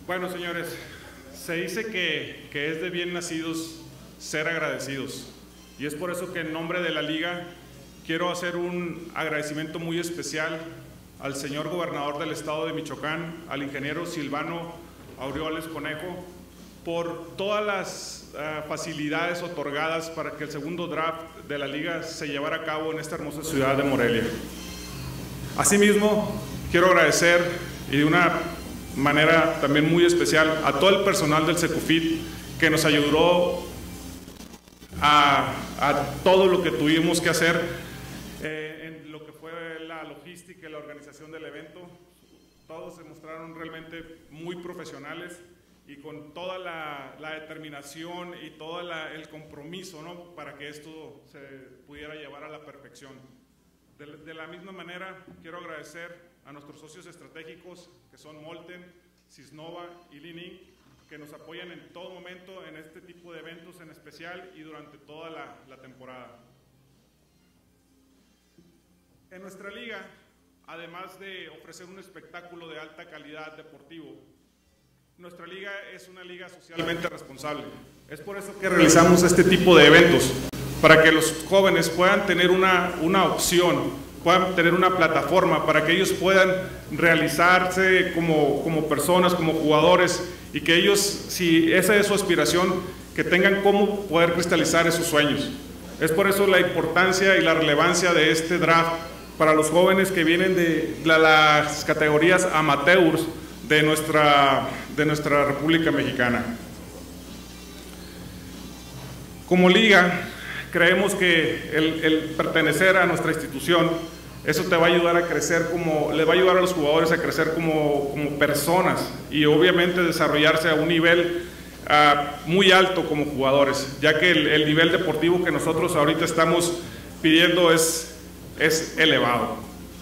Bueno, señores, se dice que, que es de bien nacidos ser agradecidos. Y es por eso que en nombre de la Liga quiero hacer un agradecimiento muy especial al señor gobernador del estado de Michoacán, al ingeniero Silvano Aureoles Conejo, por todas las uh, facilidades otorgadas para que el segundo draft de la Liga se llevara a cabo en esta hermosa ciudad de Morelia. Asimismo, quiero agradecer, y de una manera también muy especial, a todo el personal del Secufit que nos ayudó a, a todo lo que tuvimos que hacer eh, en lo que fue la logística y la organización del evento. Todos se mostraron realmente muy profesionales y con toda la, la determinación y todo la, el compromiso, ¿no?, para que esto se pudiera llevar a la perfección. De, de la misma manera, quiero agradecer a nuestros socios estratégicos, que son Molten, Cisnova y Linin, que nos apoyan en todo momento en este tipo de eventos en especial y durante toda la, la temporada. En nuestra liga, además de ofrecer un espectáculo de alta calidad deportivo, nuestra liga es una liga socialmente responsable. Es por eso que realizamos este tipo de eventos, para que los jóvenes puedan tener una, una opción, puedan tener una plataforma para que ellos puedan realizarse como, como personas, como jugadores, y que ellos, si esa es su aspiración, que tengan cómo poder cristalizar esos sueños. Es por eso la importancia y la relevancia de este draft para los jóvenes que vienen de la, las categorías amateurs de nuestra, de nuestra República Mexicana. Como liga, creemos que el, el pertenecer a nuestra institución, eso te va a ayudar a crecer como, le va a ayudar a los jugadores a crecer como, como personas y obviamente desarrollarse a un nivel uh, muy alto como jugadores, ya que el, el nivel deportivo que nosotros ahorita estamos pidiendo es, es elevado.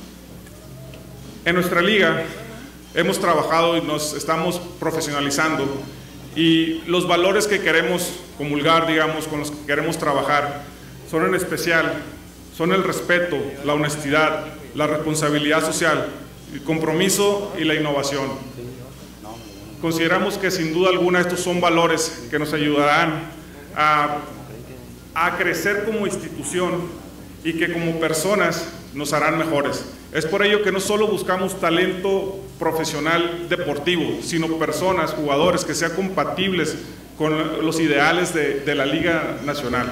En nuestra liga hemos trabajado y nos estamos profesionalizando, y los valores que queremos comulgar, digamos, con los que queremos trabajar, son en especial, son el respeto, la honestidad, la responsabilidad social, el compromiso y la innovación. Consideramos que sin duda alguna estos son valores que nos ayudarán a, a crecer como institución y que como personas nos harán mejores. Es por ello que no solo buscamos talento profesional deportivo, sino personas, jugadores que sean compatibles con los ideales de, de la Liga Nacional.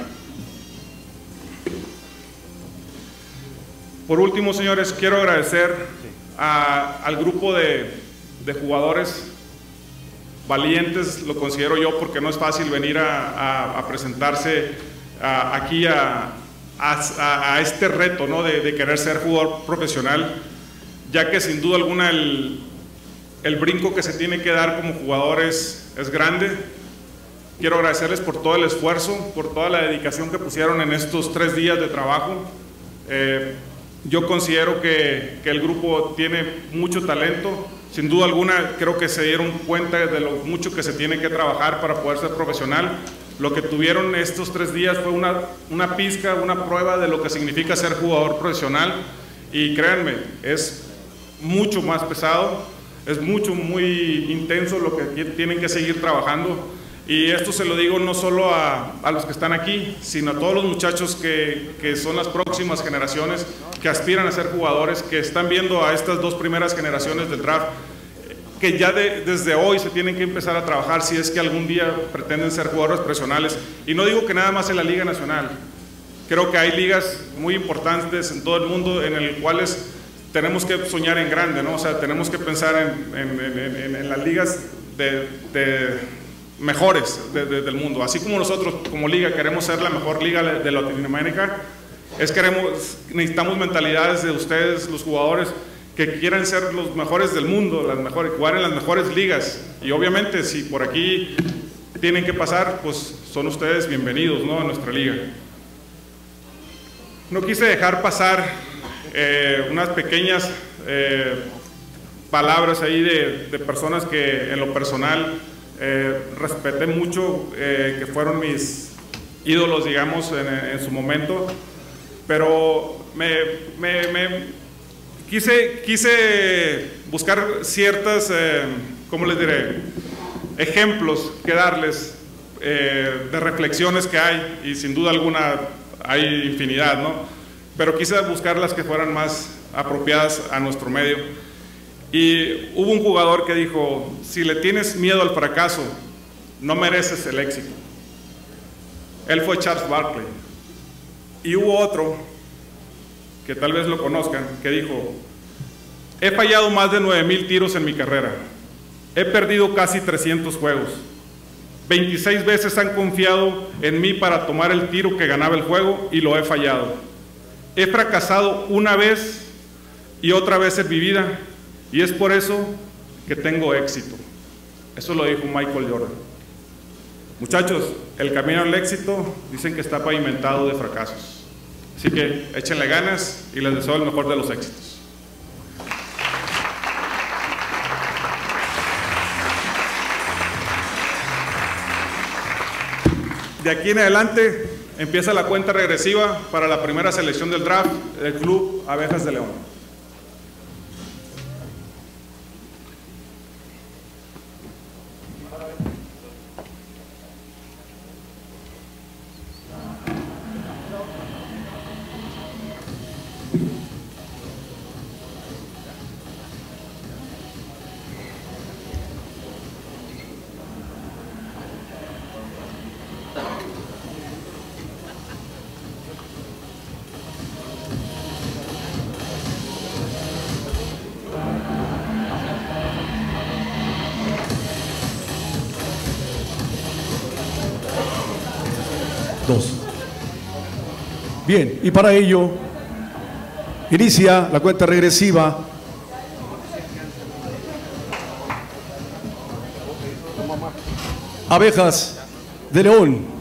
Por último, señores, quiero agradecer a, al grupo de, de jugadores valientes, lo considero yo, porque no es fácil venir a, a, a presentarse a, aquí a, a, a este reto, ¿no?, de, de querer ser jugador profesional, ya que sin duda alguna el, el brinco que se tiene que dar como jugadores es grande. Quiero agradecerles por todo el esfuerzo, por toda la dedicación que pusieron en estos tres días de trabajo. Eh, yo considero que, que el grupo tiene mucho talento. Sin duda alguna, creo que se dieron cuenta de lo mucho que se tiene que trabajar para poder ser profesional. Lo que tuvieron estos tres días fue una, una pizca, una prueba de lo que significa ser jugador profesional. Y créanme, es mucho más pesado, es mucho, muy intenso lo que tienen que seguir trabajando. Y esto se lo digo no solo a, a los que están aquí, sino a todos los muchachos que, que son las próximas generaciones, que aspiran a ser jugadores, que están viendo a estas dos primeras generaciones del draft, que ya de, desde hoy se tienen que empezar a trabajar si es que algún día pretenden ser jugadores profesionales. Y no digo que nada más en la Liga Nacional, creo que hay ligas muy importantes en todo el mundo en las cuales tenemos que soñar en grande, ¿no? O sea, tenemos que pensar en, en, en, en, en las ligas de... de mejores de, de, del mundo. Así como nosotros como liga queremos ser la mejor liga de Latinoamérica, es queremos, necesitamos mentalidades de ustedes, los jugadores, que quieran ser los mejores del mundo, las mejores, jugar en las mejores ligas. Y obviamente si por aquí tienen que pasar, pues son ustedes bienvenidos, ¿no?, a nuestra liga. No quise dejar pasar eh, unas pequeñas eh, palabras ahí de, de personas que en lo personal Eh, respeté mucho, eh, que fueron mis ídolos, digamos, en, en su momento, pero me, me, me quise, quise buscar ciertas, eh, ¿cómo les diré?, ejemplos que darles eh, de reflexiones que hay, y sin duda alguna hay infinidad, ¿no? Pero quise buscar las que fueran más apropiadas a nuestro medio. Y hubo un jugador que dijo, si le tienes miedo al fracaso, no mereces el éxito. Él fue Charles Barkley. Y hubo otro, que tal vez lo conozcan, que dijo, he fallado más de nueve mil tiros en mi carrera. He perdido casi trescientos juegos. veintiséis veces han confiado en mí para tomar el tiro que ganaba el juego y lo he fallado. He fracasado una vez y otra vez en mi vida, y es por eso que tengo éxito. Eso lo dijo Michael Jordan. Muchachos, el camino al éxito dicen que está pavimentado de fracasos. Así que échenle ganas y les deseo el mejor de los éxitos. De aquí en adelante empieza la cuenta regresiva para la primera selección del draft del Club Abejas de León. Dos. Bien, y para ello inicia la cuenta regresiva. Abejas de León.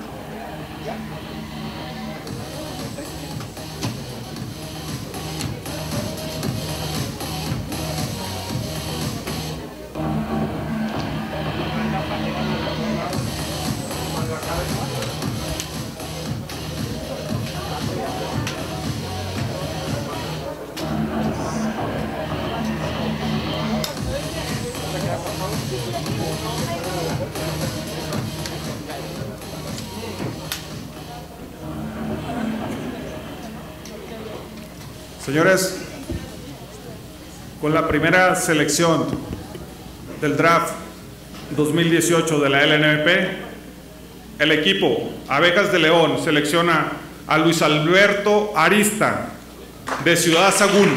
Señores, con la primera selección del draft dos mil dieciocho de la L N M P, el equipo Abejas de León selecciona a Luis Alberto Arista, de Ciudad Sagún.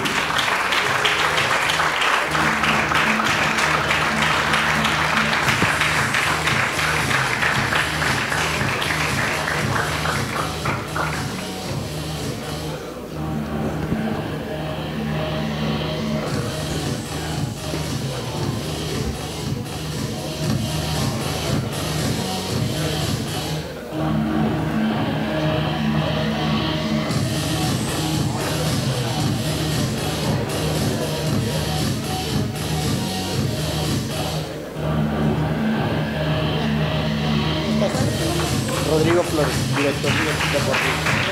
Rodrigo Flores, director deportivo.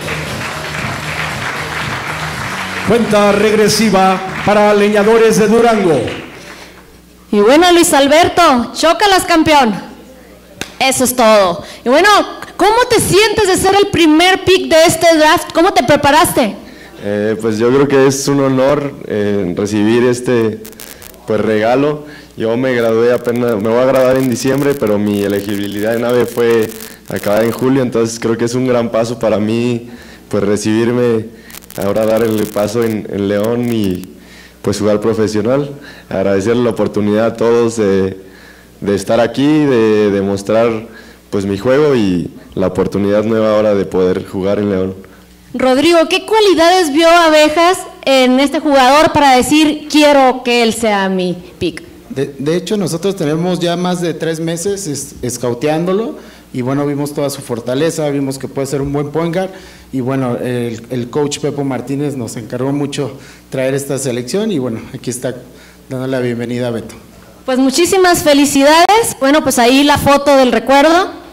Cuenta regresiva para Leñadores de Durango. Y bueno, Luis Alberto, chócalas, campeón. Eso es todo. Y bueno, ¿cómo te sientes de ser el primer pick de este draft? ¿Cómo te preparaste? Eh, pues yo creo que es un honor eh, recibir este pues regalo. Yo me gradué apenas, me voy a graduar en diciembre, pero mi elegibilidad en AVE fue acabar en julio, entonces creo que es un gran paso para mí, pues recibirme, ahora dar el paso en, en León y pues jugar profesional. Agradecerle la oportunidad a todos de, de estar aquí, de demostrar pues mi juego y la oportunidad nueva ahora de poder jugar en León. Rodrigo, ¿qué cualidades vio Abejas en este jugador para decir quiero que él sea mi pick? De, de hecho, nosotros tenemos ya más de tres meses es, escauteándolo y bueno, vimos toda su fortaleza, vimos que puede ser un buen point guard y bueno, el, el coach Pepo Martínez nos encargó mucho traer esta selección y bueno, aquí está dando la bienvenida a Beto. Pues muchísimas felicidades. Bueno, pues ahí la foto del recuerdo.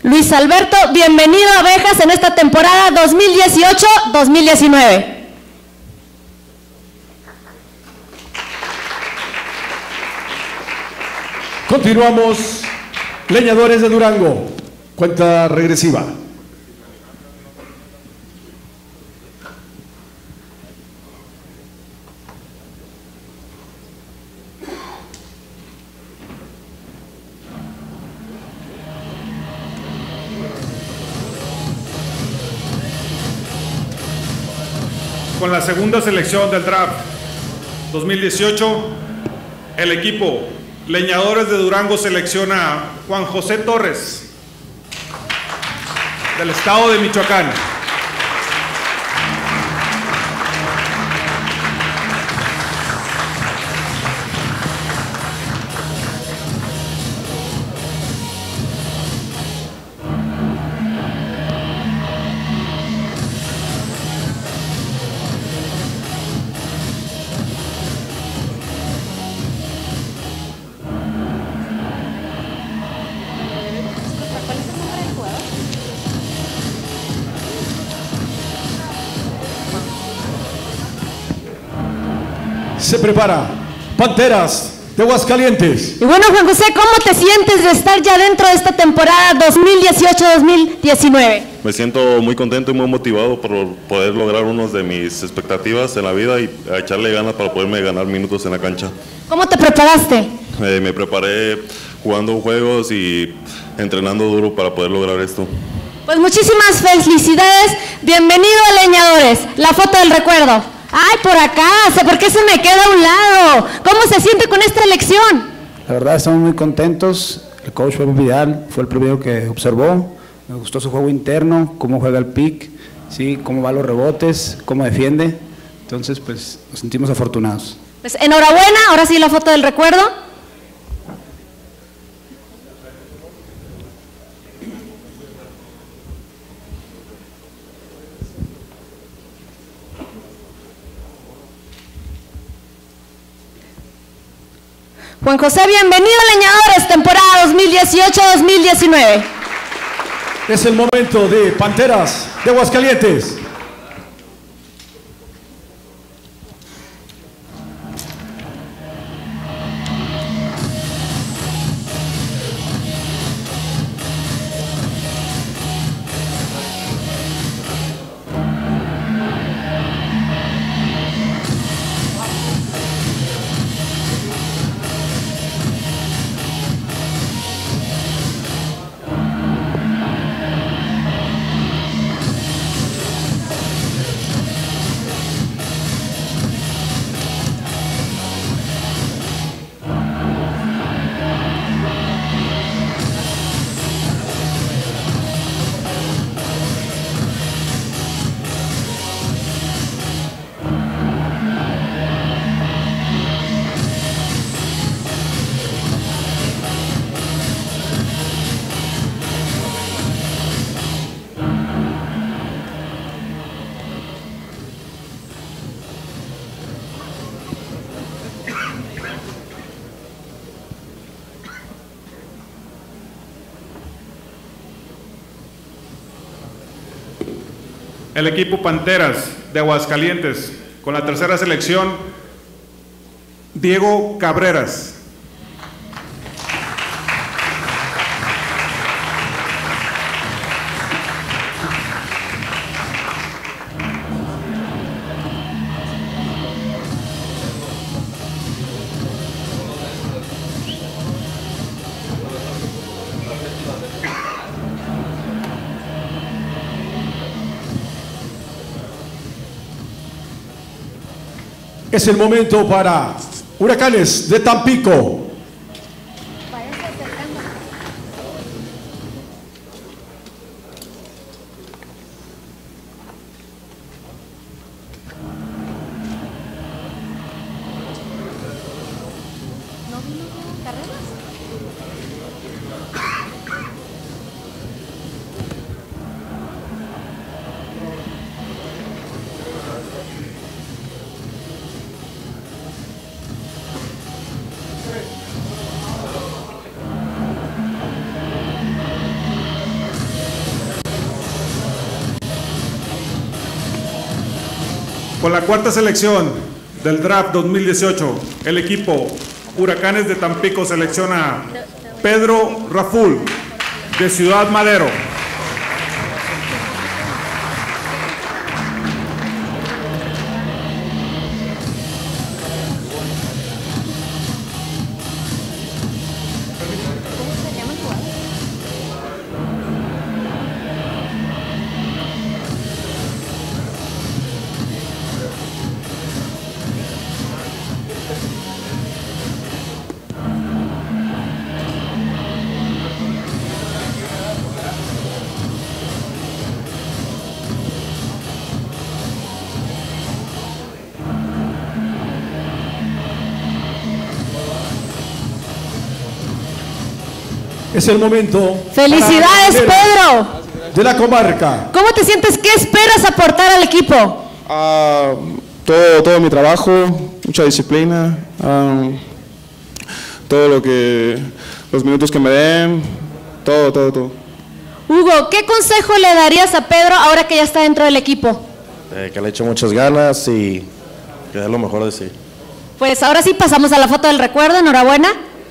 Luis Alberto, bienvenido a Abejas en esta temporada dos mil dieciocho dos mil diecinueve. Continuamos. Leñadores de Durango. Cuenta regresiva. Con la segunda selección del draft dos mil dieciocho, el equipo Leñadores de Durango selecciona a Juan José Torres, del estado de Michoacán. Se prepara Panteras de Aguascalientes. Y bueno, Juan José, ¿cómo te sientes de estar ya dentro de esta temporada dos mil dieciocho dos mil diecinueve? Me siento muy contento y muy motivado por poder lograr unas de mis expectativas en la vida y a echarle ganas para poderme ganar minutos en la cancha. ¿Cómo te preparaste? Eh, me preparé jugando juegos y entrenando duro para poder lograr esto. Pues muchísimas felicidades, bienvenido a Leñadores, la foto del recuerdo. Ay, por acá, ¿por qué se me queda a un lado? ¿Cómo se siente con esta elección? La verdad estamos muy contentos, el coach Pepe Vidal fue el primero que observó, me gustó su juego interno, cómo juega el pick, ¿sí? Cómo va los rebotes, cómo defiende, entonces pues nos sentimos afortunados. Pues enhorabuena, ahora sí la foto del recuerdo. Juan José, bienvenido a Leñadores, temporada dos mil dieciocho dos mil diecinueve. Es el momento de Panteras de Aguascalientes. El equipo Panteras de Aguascalientes, con la tercera selección, Diego Cabreras. Es el momento para Huracanes de Tampico. Con la cuarta selección del draft dos mil dieciocho, el equipo Huracanes de Tampico selecciona a Pedro Raful, de Ciudad Madero. Es el momento. ¡Felicidades, Pedro! De la comarca. ¿Cómo te sientes? ¿Qué esperas aportar al equipo? Uh, todo, todo mi trabajo, mucha disciplina, um, todo lo que, los minutos que me den, todo, todo, todo. Hugo, ¿qué consejo le darías a Pedro ahora que ya está dentro del equipo? Eh, que le eche muchas ganas y que dé lo mejor de sí. Pues ahora sí pasamos a la foto del recuerdo, enhorabuena.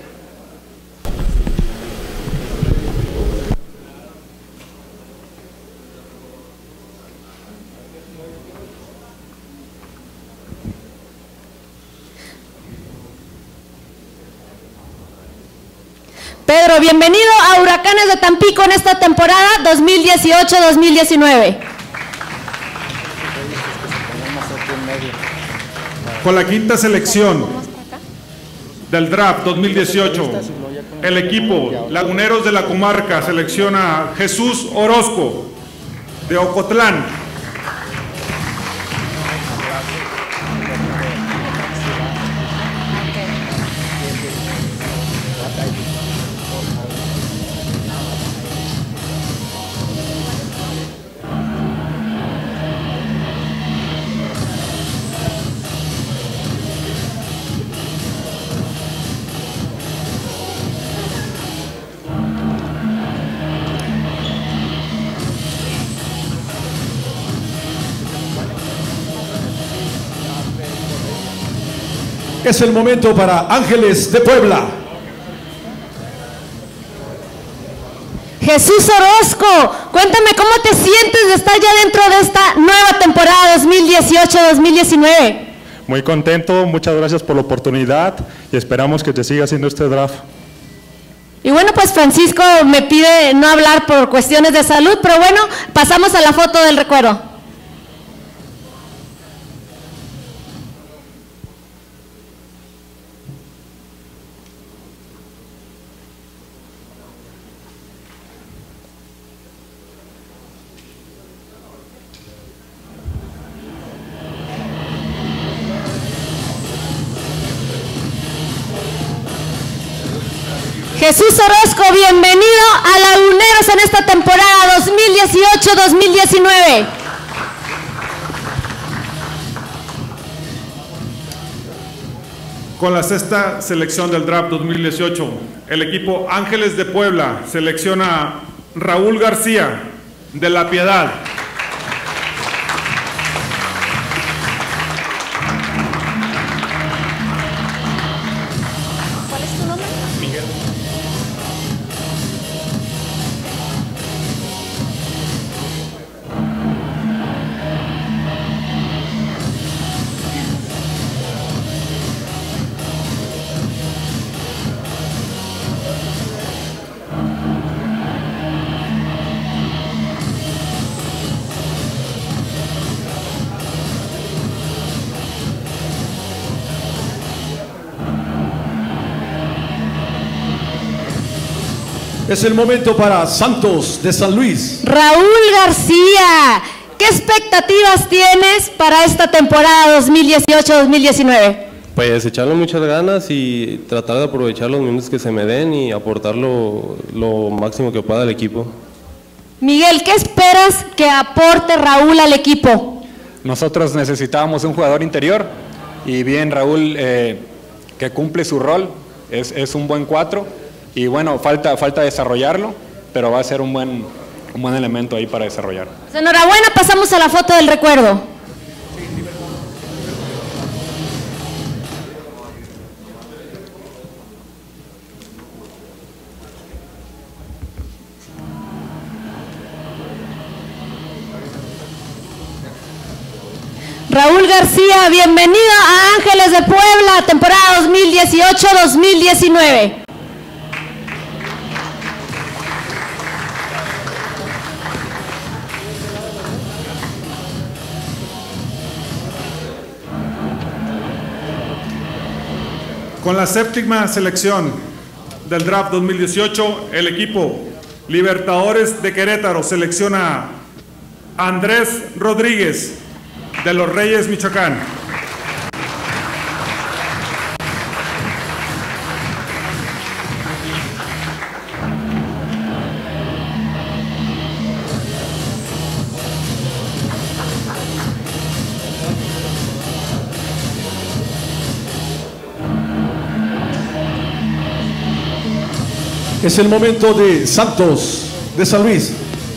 Pedro, bienvenido a Huracanes de Tampico en esta temporada dos mil dieciocho dos mil diecinueve. Con la quinta selección del draft dos mil dieciocho, el equipo Laguneros de la Comarca selecciona a Jesús Orozco, de Ocotlán. Es el momento para Ángeles de Puebla. Jesús Orozco, cuéntame cómo te sientes de estar ya dentro de esta nueva temporada dos mil dieciocho dos mil diecinueve. Muy contento, muchas gracias por la oportunidad y esperamos que te siga haciendo este draft. Y bueno, pues Francisco me pide no hablar por cuestiones de salud, pero bueno, pasamos a la foto del recuerdo. Jesús Orozco, bienvenido a Laguneros en esta temporada dos mil dieciocho dos mil diecinueve. Con la sexta selección del draft dos mil dieciocho, el equipo Ángeles de Puebla selecciona a Raúl García, de La Piedad. ¿Cuál es tu nombre? Miguel. Es el momento para Santos de San Luis. Raúl García, ¿qué expectativas tienes para esta temporada dos mil dieciocho dos mil diecinueve? Pues echarle muchas ganas y tratar de aprovechar los minutos que se me den y aportar lo, lo máximo que pueda al equipo. Miguel, ¿qué esperas que aporte Raúl al equipo? Nosotros necesitábamos un jugador interior y bien Raúl eh, que cumple su rol, es, es un buen cuatro. Y bueno, falta, falta desarrollarlo, pero va a ser un buen, un buen elemento ahí para desarrollar. Pues enhorabuena, pasamos a la foto del recuerdo. Raúl García, bienvenido a Ángeles de Puebla, temporada dos mil dieciocho dos mil diecinueve. Con la séptima selección del draft dos mil dieciocho, el equipo Libertadores de Querétaro selecciona a Andrés Rodríguez de los Reyes, Michoacán. Es el momento de Santos de San Luis.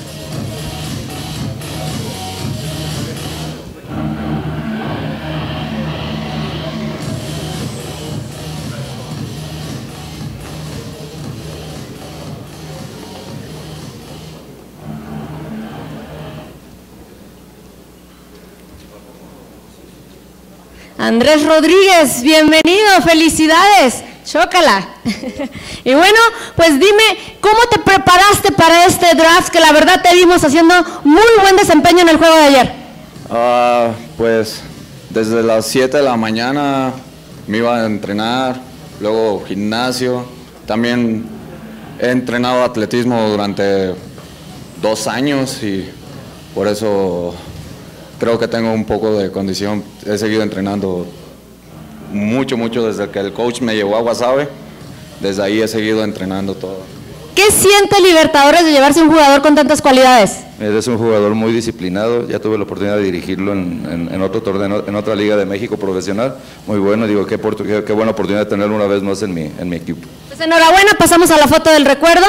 Andrés Rodríguez, bienvenido, felicidades. Chócala. Y bueno, pues dime, ¿cómo te preparaste para este draft que la verdad te vimos haciendo muy buen desempeño en el juego de ayer? Uh, pues desde las siete de la mañana me iba a entrenar, luego gimnasio. También he entrenado atletismo durante dos años y por eso creo que tengo un poco de condición. He seguido entrenando mucho, mucho desde que el coach me llevó a Guasave. Desde ahí he seguido entrenando todo. ¿Qué siente Libertadores de llevarse un jugador con tantas cualidades? Es un jugador muy disciplinado, ya tuve la oportunidad de dirigirlo en, en, en otro torneo, en otra liga de México profesional, muy bueno, digo, qué, qué, qué buena oportunidad de tenerlo una vez más en mi, en mi equipo. Pues enhorabuena, pasamos a la foto del recuerdo.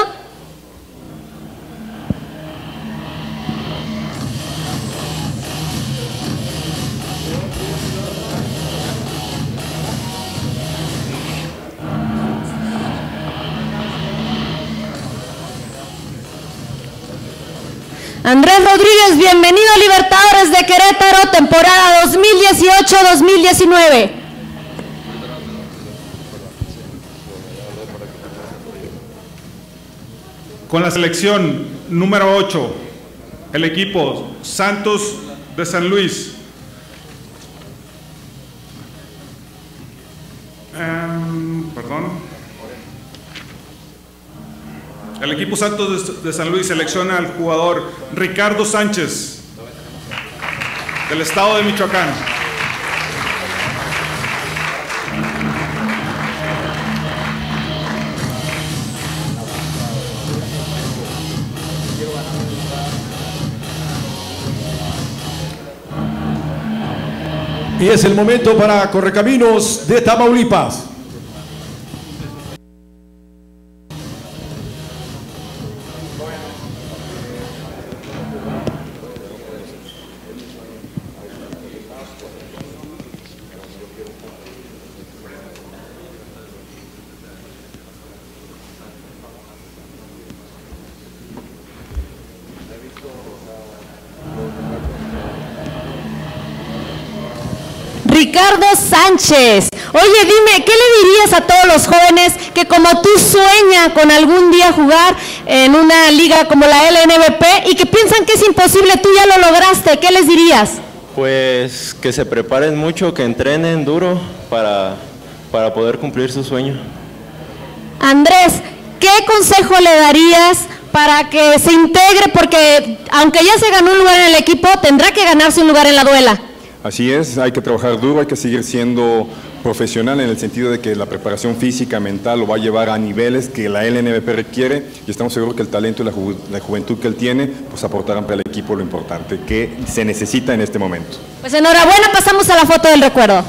Andrés Rodríguez, bienvenido a Libertadores de Querétaro, temporada dos mil dieciocho dos mil diecinueve. Con la selección número ocho, el equipo Santos de San Luis. Um, perdón. El equipo Santos de San Luis selecciona al jugador Ricardo Sánchez, del estado de Michoacán. Y es el momento para Correcaminos de Tamaulipas. Ricardo Sánchez. Oye, dime, ¿qué le dirías a todos los jóvenes que como tú sueña con algún día jugar en una liga como la L N B P y que piensan que es imposible, tú ya lo lograste? ¿Qué les dirías? Pues que se preparen mucho, que entrenen duro para, para poder cumplir su sueño. Andrés, ¿qué consejo le darías para que se integre? Porque aunque ya se ganó un lugar en el equipo, tendrá que ganarse un lugar en la duela. Así es, hay que trabajar duro, hay que seguir siendo profesional en el sentido de que la preparación física, mental lo va a llevar a niveles que la L N B P requiere y estamos seguros que el talento y la, ju la juventud que él tiene pues aportarán para el equipo lo importante que se necesita en este momento. Pues enhorabuena, pasamos a la foto del recuerdo.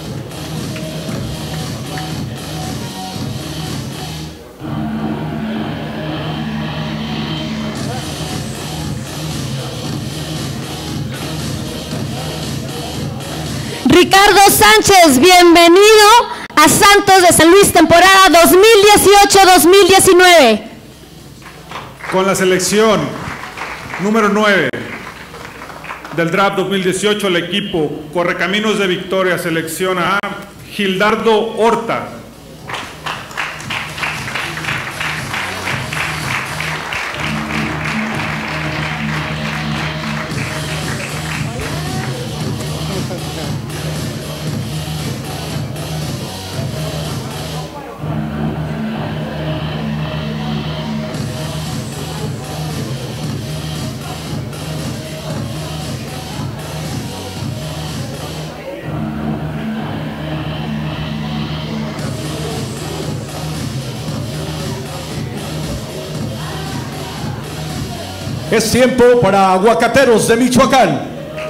Ricardo Sánchez, bienvenido a Santos de San Luis, temporada dos mil dieciocho dos mil diecinueve. Con la selección número nueve, del draft dos mil dieciocho, el equipo Correcaminos de Victoria selecciona a Gildardo Horta. Es tiempo para Aguacateros de Michoacán.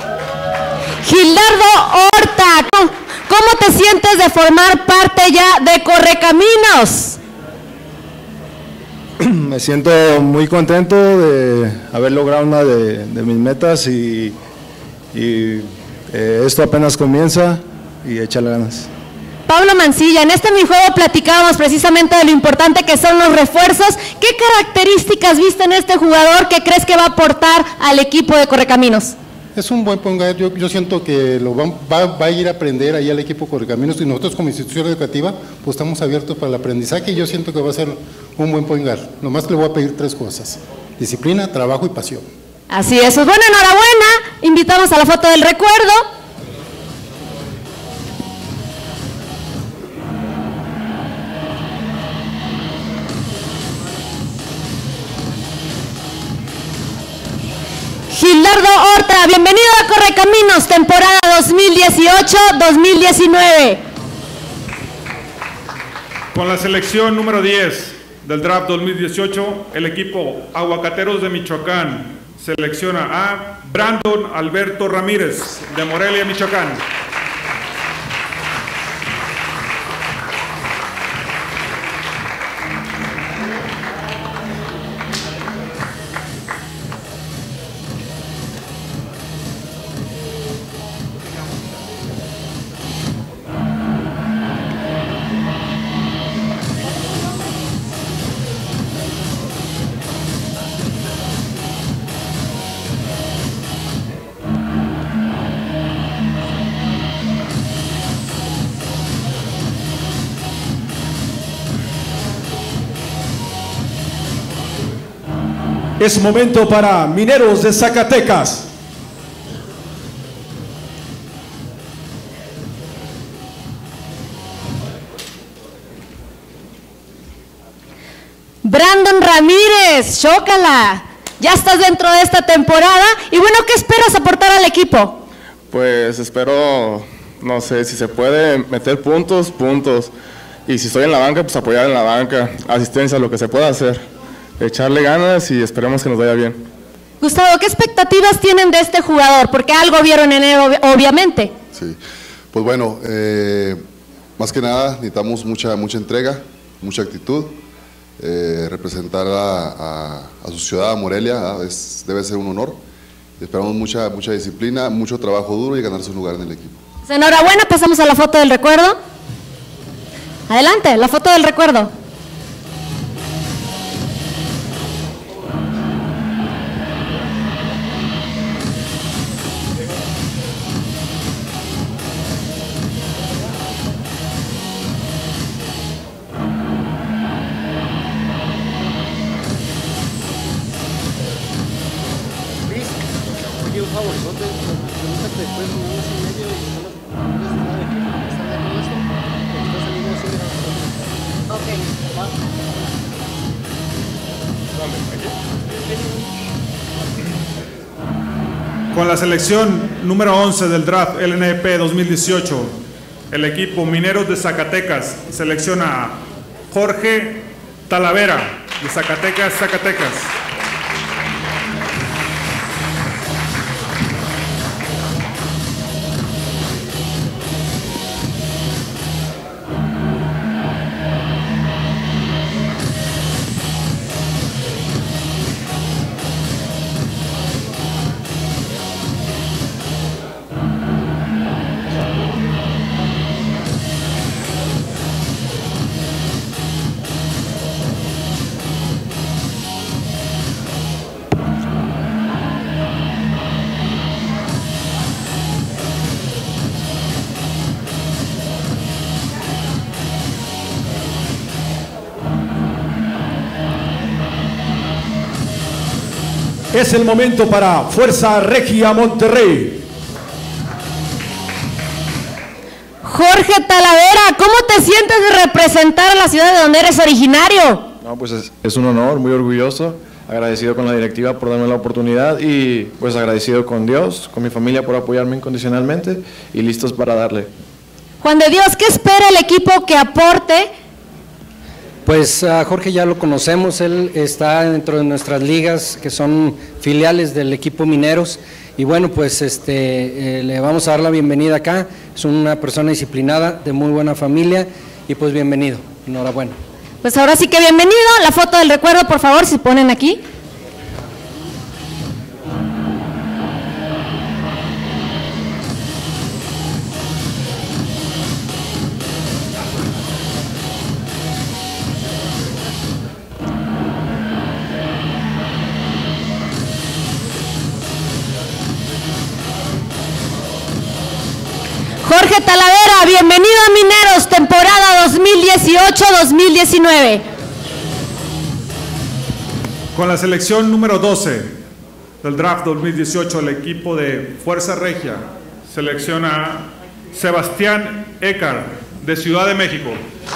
Gildardo Horta, ¿cómo, cómo te sientes de formar parte ya de Correcaminos? Me siento muy contento de haber logrado una de, de mis metas y, y eh, esto apenas comienza y échale ganas. Pablo Mancilla, en este minijuego platicábamos precisamente de lo importante que son los refuerzos. ¿Qué características viste en este jugador que crees que va a aportar al equipo de Correcaminos? Es un buen point guard. Yo, yo siento que lo va, va, va a ir a aprender ahí al equipo Correcaminos y nosotros como institución educativa pues estamos abiertos para el aprendizaje y yo siento que va a ser un buen point guard. Nomás que le voy a pedir tres cosas: disciplina, trabajo y pasión. Así es, pues bueno, enhorabuena. Invitamos a la foto del recuerdo. Gildardo Horta, bienvenido a Correcaminos, temporada dos mil dieciocho dos mil diecinueve. Con la selección número diez del draft dos mil dieciocho, el equipo Aguacateros de Michoacán selecciona a Brandon Alberto Ramírez, de Morelia, Michoacán. Es momento para Mineros de Zacatecas. Brandon Ramírez, chócala. Ya estás dentro de esta temporada y bueno, ¿qué esperas aportar al equipo? Pues espero, no sé, si se puede meter puntos, puntos. Y si estoy en la banca, pues apoyar en la banca, asistencia, lo que se pueda hacer. Echarle ganas y esperemos que nos vaya bien. Gustavo, ¿qué expectativas tienen de este jugador? Porque algo vieron en él, obviamente. Sí, pues bueno, eh, más que nada necesitamos mucha, mucha entrega, mucha actitud. Eh, representar a, a, a su ciudad, a Morelia, ¿eh? es, debe ser un honor. Esperamos mucha, mucha disciplina, mucho trabajo duro y ganarse un lugar en el equipo. Pues enhorabuena, pasamos a la foto del recuerdo. Adelante, la foto del recuerdo. Con la selección número once del draft L N P dos mil dieciocho, el equipo Mineros de Zacatecas selecciona a Jorge Talavera, de Zacatecas, Zacatecas. Es el momento para Fuerza Regia Monterrey. Jorge Talavera, ¿cómo te sientes de representar a la ciudad de donde eres originario? No, pues es, es un honor, muy orgulloso, agradecido con la directiva por darme la oportunidad y pues agradecido con Dios, con mi familia por apoyarme incondicionalmente y listos para darle. Juan de Dios, ¿qué espera el equipo que aporte? Pues a Jorge ya lo conocemos, él está dentro de nuestras ligas que son filiales del equipo Mineros y bueno, pues este, eh, le vamos a dar la bienvenida acá, es una persona disciplinada, de muy buena familia y pues bienvenido, enhorabuena. Pues ahora sí que bienvenido, la foto del recuerdo por favor, si ponen aquí. Jorge Talavera, bienvenido a Mineros, temporada dos mil dieciocho dos mil diecinueve. Con la selección número doce del draft dos mil dieciocho, el equipo de Fuerza Regia selecciona a Sebastián Écar, de Ciudad de México.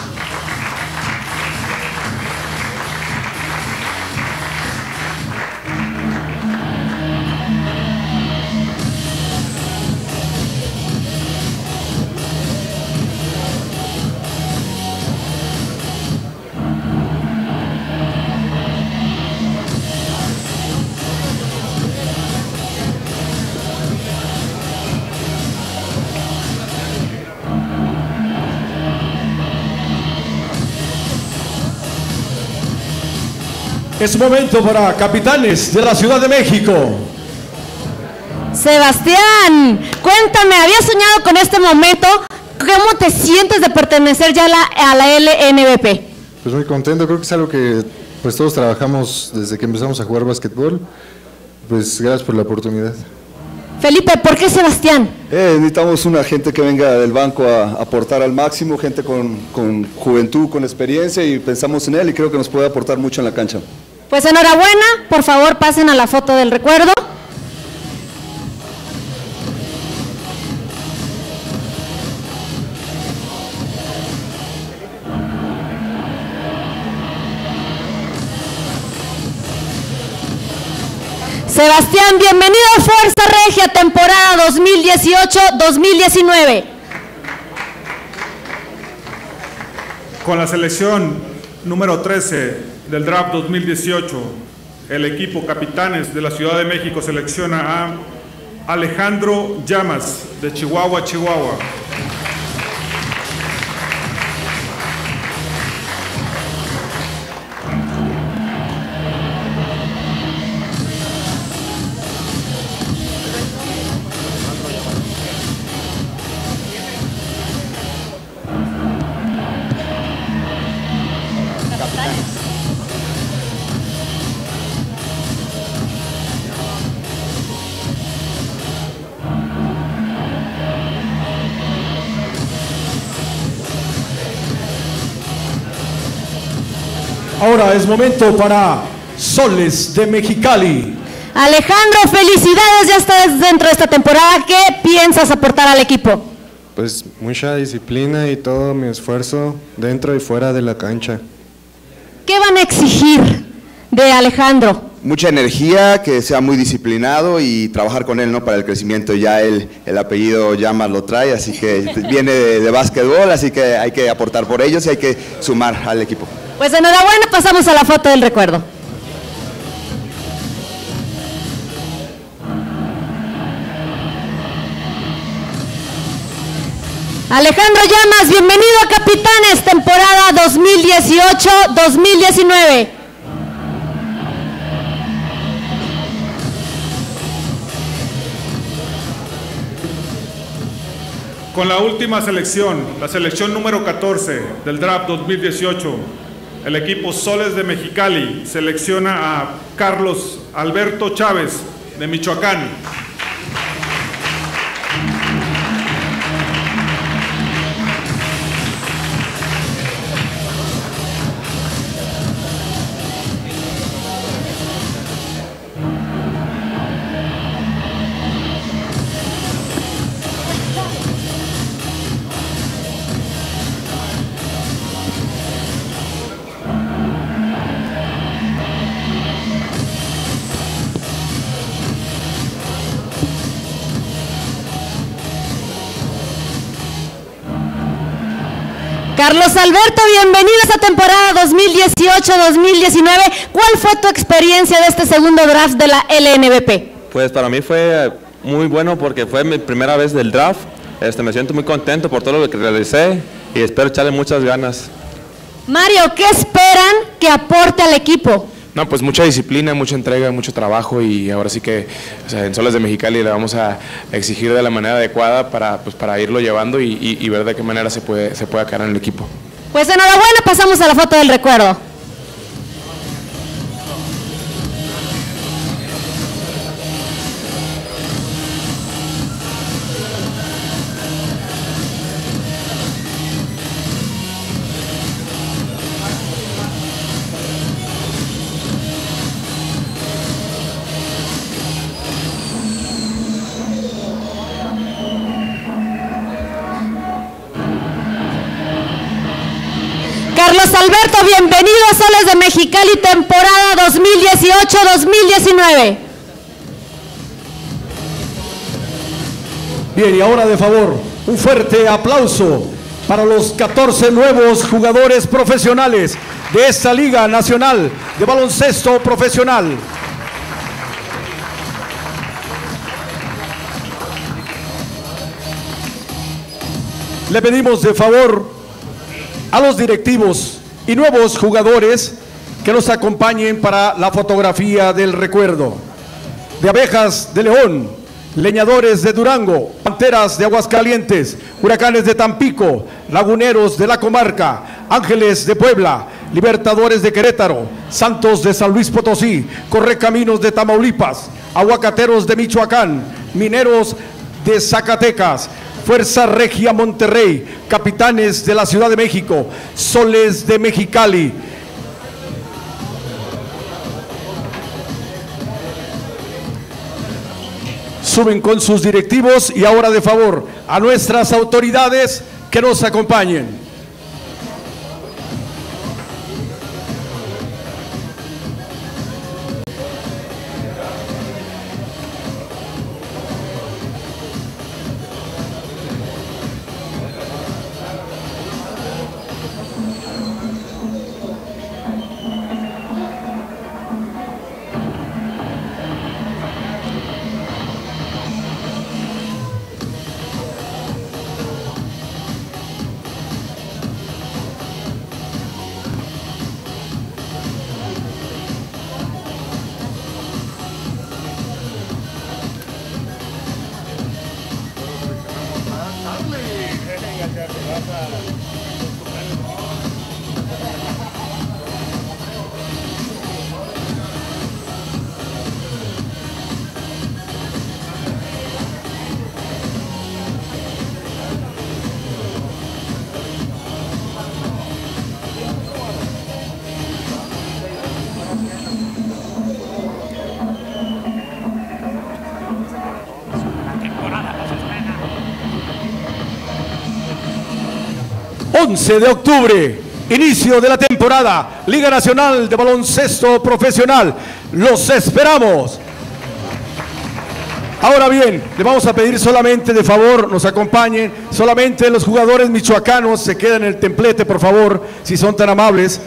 Es momento para capitanes de la Ciudad de México. Sebastián, cuéntame, ¿habías soñado con este momento? ¿Cómo te sientes de pertenecer ya a la, a la L N B P? Pues muy contento, creo que es algo que pues todos trabajamos desde que empezamos a jugar básquetbol. Pues gracias por la oportunidad. Felipe, ¿por qué Sebastián? Eh, necesitamos una gente que venga del banco a aportar al máximo, gente con, con juventud, con experiencia y pensamos en él y creo que nos puede aportar mucho en la cancha. Pues enhorabuena, por favor pasen a la foto del recuerdo. Sebastián, bienvenido a Fuerza Regia, temporada dos mil dieciocho dos mil diecinueve. Con la selección número trece del draft dos mil dieciocho, el equipo Capitanes de la Ciudad de México selecciona a Alejandro Llamas, de Chihuahua, Chihuahua. Ahora es momento para Soles de Mexicali. Alejandro, felicidades, ya estás dentro de esta temporada. ¿Qué piensas aportar al equipo? Pues mucha disciplina y todo mi esfuerzo dentro y fuera de la cancha. ¿Qué van a exigir de Alejandro? Mucha energía, que sea muy disciplinado y trabajar con él, ¿no? Para el crecimiento. Ya él, el apellido Llamas lo trae, así que viene de, de básquetbol, así que hay que aportar por ellos y hay que sumar al equipo. Pues enhorabuena, pasamos a la foto del recuerdo. Alejandro Llamas, bienvenido a Capitanes, temporada dos mil dieciocho dos mil diecinueve. Con la última selección, la selección número catorce del draft dos mil dieciocho, el equipo Soles de Mexicali selecciona a Carlos Alberto Chávez, de Michoacán. Carlos Alberto, bienvenido a esta temporada dos mil dieciocho dos mil diecinueve. ¿Cuál fue tu experiencia de este segundo draft de la L N B P? Pues para mí fue muy bueno porque fue mi primera vez del draft. Este, me siento muy contento por todo lo que realicé y espero echarle muchas ganas. Mario, ¿qué esperan que aporte al equipo? No, pues mucha disciplina, mucha entrega, mucho trabajo y ahora sí que, o sea, en Soles de Mexicali le vamos a exigir de la manera adecuada para, pues, para irlo llevando y, y, y ver de qué manera se puede, se puede quedar en el equipo. Pues enhorabuena, pasamos a la foto del recuerdo. Carlos Alberto, bienvenido a Soles de Mexicali, temporada dos mil dieciocho dos mil diecinueve. Bien, y ahora de favor, un fuerte aplauso para los catorce nuevos jugadores profesionales de esta Liga Nacional de Baloncesto Profesional. Le pedimos de favor a los directivos y nuevos jugadores que nos acompañen para la fotografía del recuerdo. De Abejas de León, Leñadores de Durango, Panteras de Aguascalientes, Huracanes de Tampico, Laguneros de la Comarca, Ángeles de Puebla, Libertadores de Querétaro, Santos de San Luis Potosí, Correcaminos de Tamaulipas, Aguacateros de Michoacán, Mineros de Zacatecas, Fuerza Regia Monterrey, Capitanes de la Ciudad de México, Soles de Mexicali. Suben con sus directivos y ahora de favor a nuestras autoridades que nos acompañen. once de octubre, inicio de la temporada, Liga Nacional de Baloncesto Profesional. Los esperamos. Ahora bien, le vamos a pedir solamente de favor, nos acompañen, solamente los jugadores michoacanos se quedan en el templete, por favor, si son tan amables.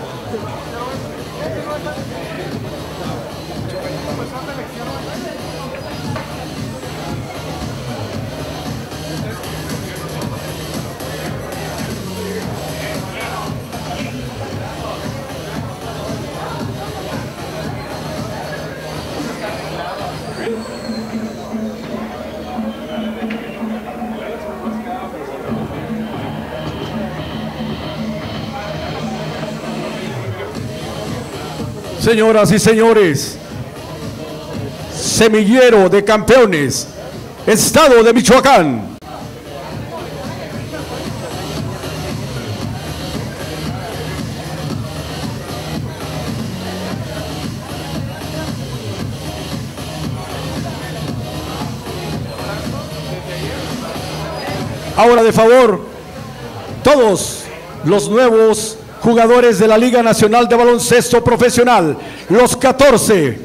Señoras y señores, semillero de campeones, Estado de Michoacán. Ahora de favor, todos los nuevos jugadores de la Liga Nacional de Baloncesto Profesional, los catorce.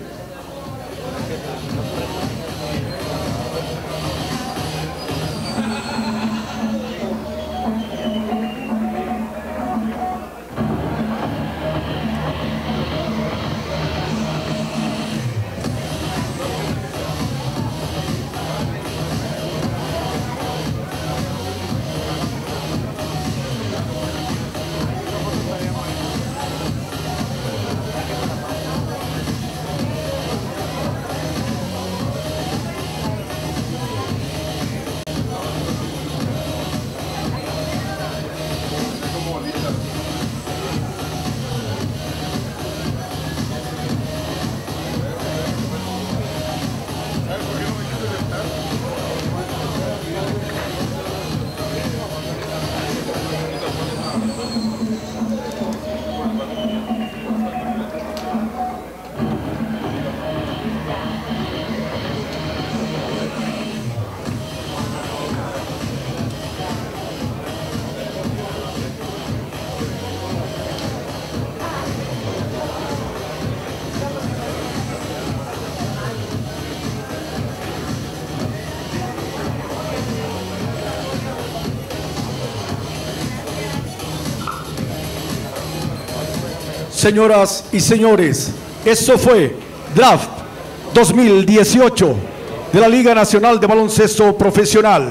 señoras y señores, esto fue Draft dos mil dieciocho de la Liga Nacional de Baloncesto Profesional.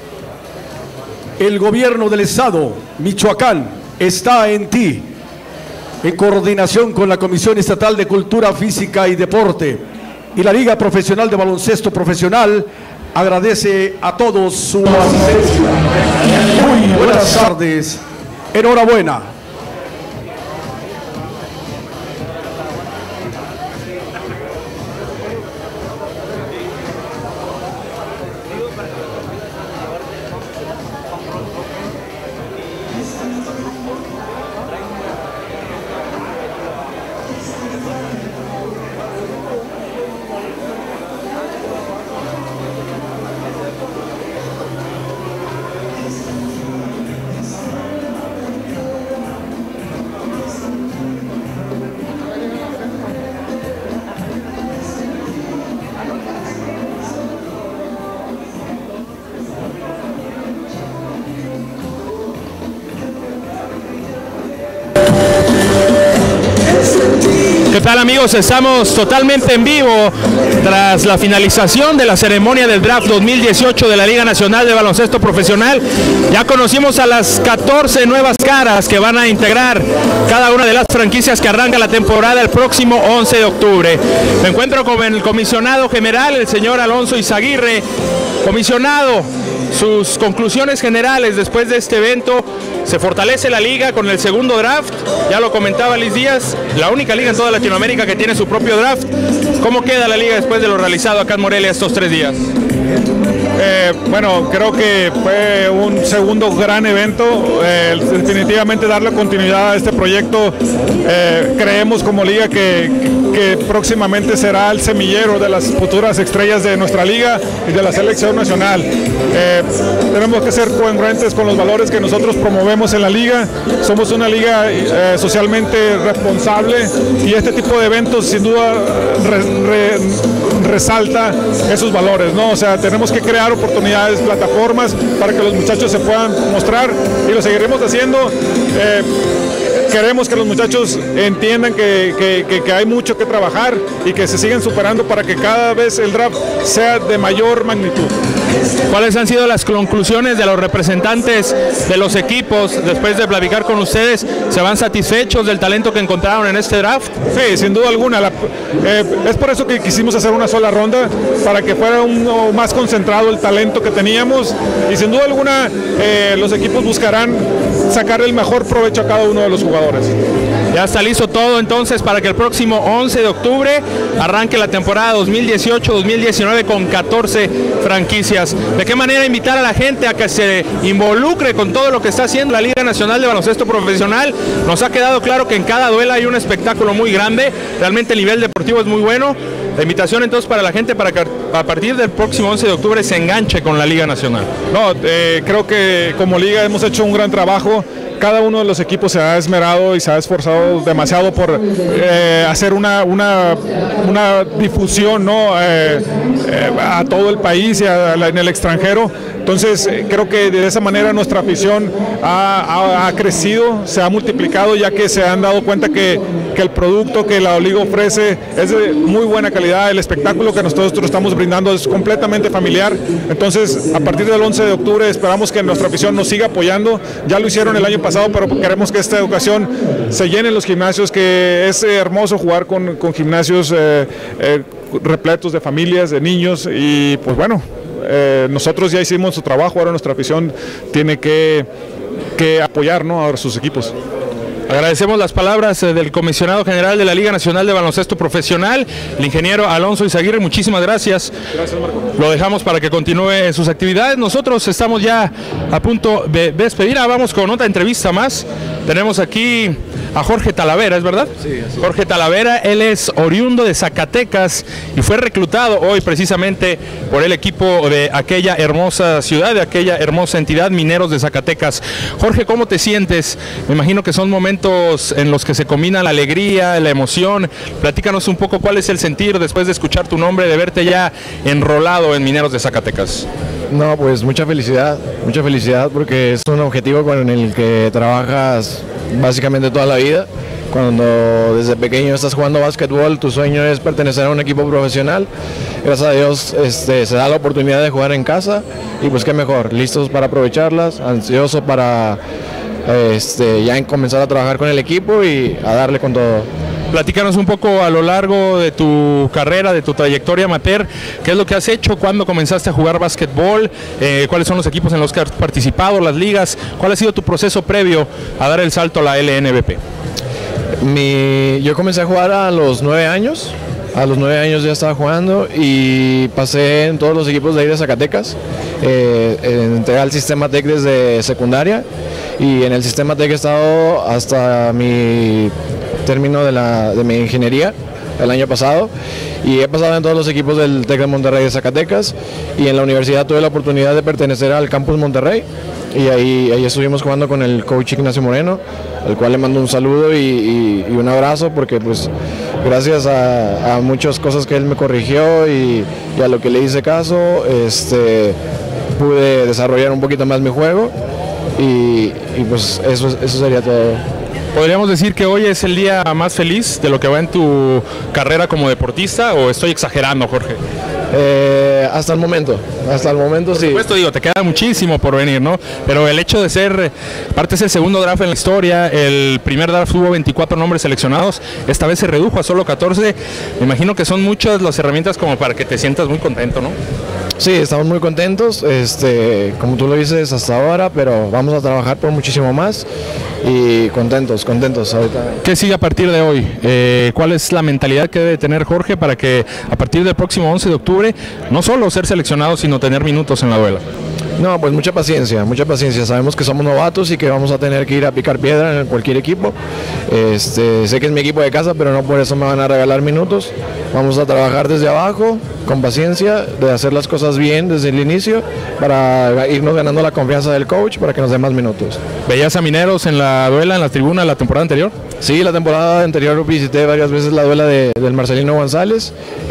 El gobierno del estado, Michoacán, está en ti, en coordinación con la Comisión Estatal de Cultura Física y Deporte y la Liga Profesional de Baloncesto Profesional, agradece a todos su asistencia. Muy buenas tardes, enhorabuena. ¿Qué tal, amigos? Estamos totalmente en vivo tras la finalización de la ceremonia del Draft dos mil dieciocho de la Liga Nacional de Baloncesto Profesional. Ya conocimos a las catorce nuevas caras que van a integrar cada una de las franquicias que arranca la temporada el próximo once de octubre. Me encuentro con el comisionado general, el señor Alonso Izaguirre. Comisionado, sus conclusiones generales después de este evento. Se fortalece la liga con el segundo draft, ya lo comentaba Liz Díaz, la única liga en toda Latinoamérica que tiene su propio draft. ¿Cómo queda la liga después de lo realizado acá en Morelia estos tres días? Eh, bueno, creo que fue un segundo gran evento, eh, definitivamente darle continuidad a este proyecto. Eh, creemos como liga que, que próximamente será el semillero de las futuras estrellas de nuestra liga y de la selección nacional. Eh, tenemos que ser congruentes con los valores que nosotros promovemos en la liga. Somos una liga eh, socialmente responsable y este tipo de eventos sin duda re, re, resalta esos valores, ¿no? O sea, tenemos que crear oportunidades, plataformas para que los muchachos se puedan mostrar y lo seguiremos haciendo. Eh, queremos que los muchachos entiendan que, que, que, que hay mucho que trabajar y que se sigan superando para que cada vez el draft sea de mayor magnitud. ¿Cuáles han sido las conclusiones de los representantes de los equipos después de platicar con ustedes? ¿Se van satisfechos del talento que encontraron en este draft? Sí, sin duda alguna. La, eh, es por eso que quisimos hacer una sola ronda, para que fuera un, más concentrado el talento que teníamos y sin duda alguna eh, los equipos buscarán sacar el mejor provecho a cada uno de los jugadores. Ya está listo todo entonces para que el próximo once de octubre arranque la temporada dos mil dieciocho dos mil diecinueve con catorce franquicias. ¿De qué manera invitar a la gente a que se involucre con todo lo que está haciendo la Liga Nacional de Baloncesto Profesional? Nos ha quedado claro que en cada duelo hay un espectáculo muy grande, realmente el nivel deportivo es muy bueno. La invitación entonces para la gente para que a partir del próximo once de octubre se enganche con la Liga Nacional. No, eh, creo que como liga hemos hecho un gran trabajo. Cada uno de los equipos se ha esmerado y se ha esforzado demasiado por eh, hacer una, una, una difusión, ¿no? eh, eh, a todo el país y a, a, en el extranjero. Entonces eh, creo que de esa manera nuestra afición ha, ha, ha crecido, se ha multiplicado, ya que se han dado cuenta que, que el producto que la liga ofrece es de muy buena calidad. El espectáculo que nosotros estamos brindando es completamente familiar. Entonces a partir del once de octubre esperamos que nuestra afición nos siga apoyando. Ya lo hicieron el año pasado, pero queremos que esta ocasión se llenen los gimnasios, que es hermoso jugar con, con gimnasios eh, eh, repletos de familias, de niños y pues bueno, eh, nosotros ya hicimos su trabajo, ahora nuestra afición tiene que, que apoyar, ¿no?, a sus equipos. Agradecemos las palabras del comisionado general de la Liga Nacional de Baloncesto Profesional, el ingeniero Alonso Izaguirre. Muchísimas gracias. Gracias, Marco. Lo dejamos para que continúe sus actividades. Nosotros estamos ya a punto de despedir. Ah, vamos con otra entrevista más. Tenemos aquí a Jorge Talavera, ¿es verdad? Sí, así. Jorge Talavera, él es oriundo de Zacatecas y fue reclutado hoy precisamente por el equipo de aquella hermosa ciudad, de aquella hermosa entidad, Mineros de Zacatecas. Jorge, ¿cómo te sientes? Me imagino que son momentos en los que se combina la alegría, la emoción. Platícanos un poco cuál es el sentir después de escuchar tu nombre, de verte ya enrolado en Mineros de Zacatecas. No, pues mucha felicidad, mucha felicidad porque es un objetivo con el que trabajas básicamente toda la vida. Cuando desde pequeño estás jugando básquetbol, tu sueño es pertenecer a un equipo profesional. Gracias a Dios este, se da la oportunidad de jugar en casa y pues qué mejor, listos para aprovecharlas, ansioso para este, ya en comenzar a trabajar con el equipo y a darle con todo. Platícanos un poco a lo largo de tu carrera, de tu trayectoria amateur, qué es lo que has hecho, cuándo comenzaste a jugar básquetbol, eh, cuáles son los equipos en los que has participado, las ligas, cuál ha sido tu proceso previo a dar el salto a la L N B P. Mi, yo comencé a jugar a los nueve años, a los nueve años ya estaba jugando y pasé en todos los equipos de ahí de Zacatecas, eh, entré al sistema TEC desde secundaria y en el sistema TEC he estado hasta mi término de, la, de mi ingeniería el año pasado y he pasado en todos los equipos del TEC de Monterrey de Zacatecas y en la universidad tuve la oportunidad de pertenecer al Campus Monterrey y ahí, ahí estuvimos jugando con el coach Ignacio Moreno, al cual le mando un saludo y, y, y un abrazo porque pues gracias a, a muchas cosas que él me corrigió y, y a lo que le hice caso este, pude desarrollar un poquito más mi juego y, y pues eso, eso sería todo. ¿Podríamos decir que hoy es el día más feliz de lo que va en tu carrera como deportista o estoy exagerando, Jorge? Eh, hasta el momento, hasta el momento sí. Por supuesto, digo, te queda muchísimo por venir, ¿no? Pero el hecho de ser, aparte es el segundo draft en la historia, el primer draft hubo veinticuatro nombres seleccionados, esta vez se redujo a solo catorce, me imagino que son muchas las herramientas como para que te sientas muy contento, ¿no? Sí, estamos muy contentos, este, como tú lo dices hasta ahora, pero vamos a trabajar por muchísimo más y contentos, contentos ahorita. ¿Qué sigue a partir de hoy? Eh, ¿Cuál es la mentalidad que debe tener Jorge para que a partir del próximo once de octubre no solo ser seleccionado, sino tener minutos en la duela? No, pues mucha paciencia, mucha paciencia. Sabemos que somos novatos y que vamos a tener que ir a picar piedra en cualquier equipo. Este, sé que es mi equipo de casa, pero no por eso me van a regalar minutos. Vamos a trabajar desde abajo, con paciencia, de hacer las cosas bien desde el inicio, para irnos ganando la confianza del coach, para que nos dé más minutos. ¿Veías a Mineros en la duela, en la tribuna, la temporada anterior? Sí, la temporada anterior visité varias veces la duela de, del Marcelino González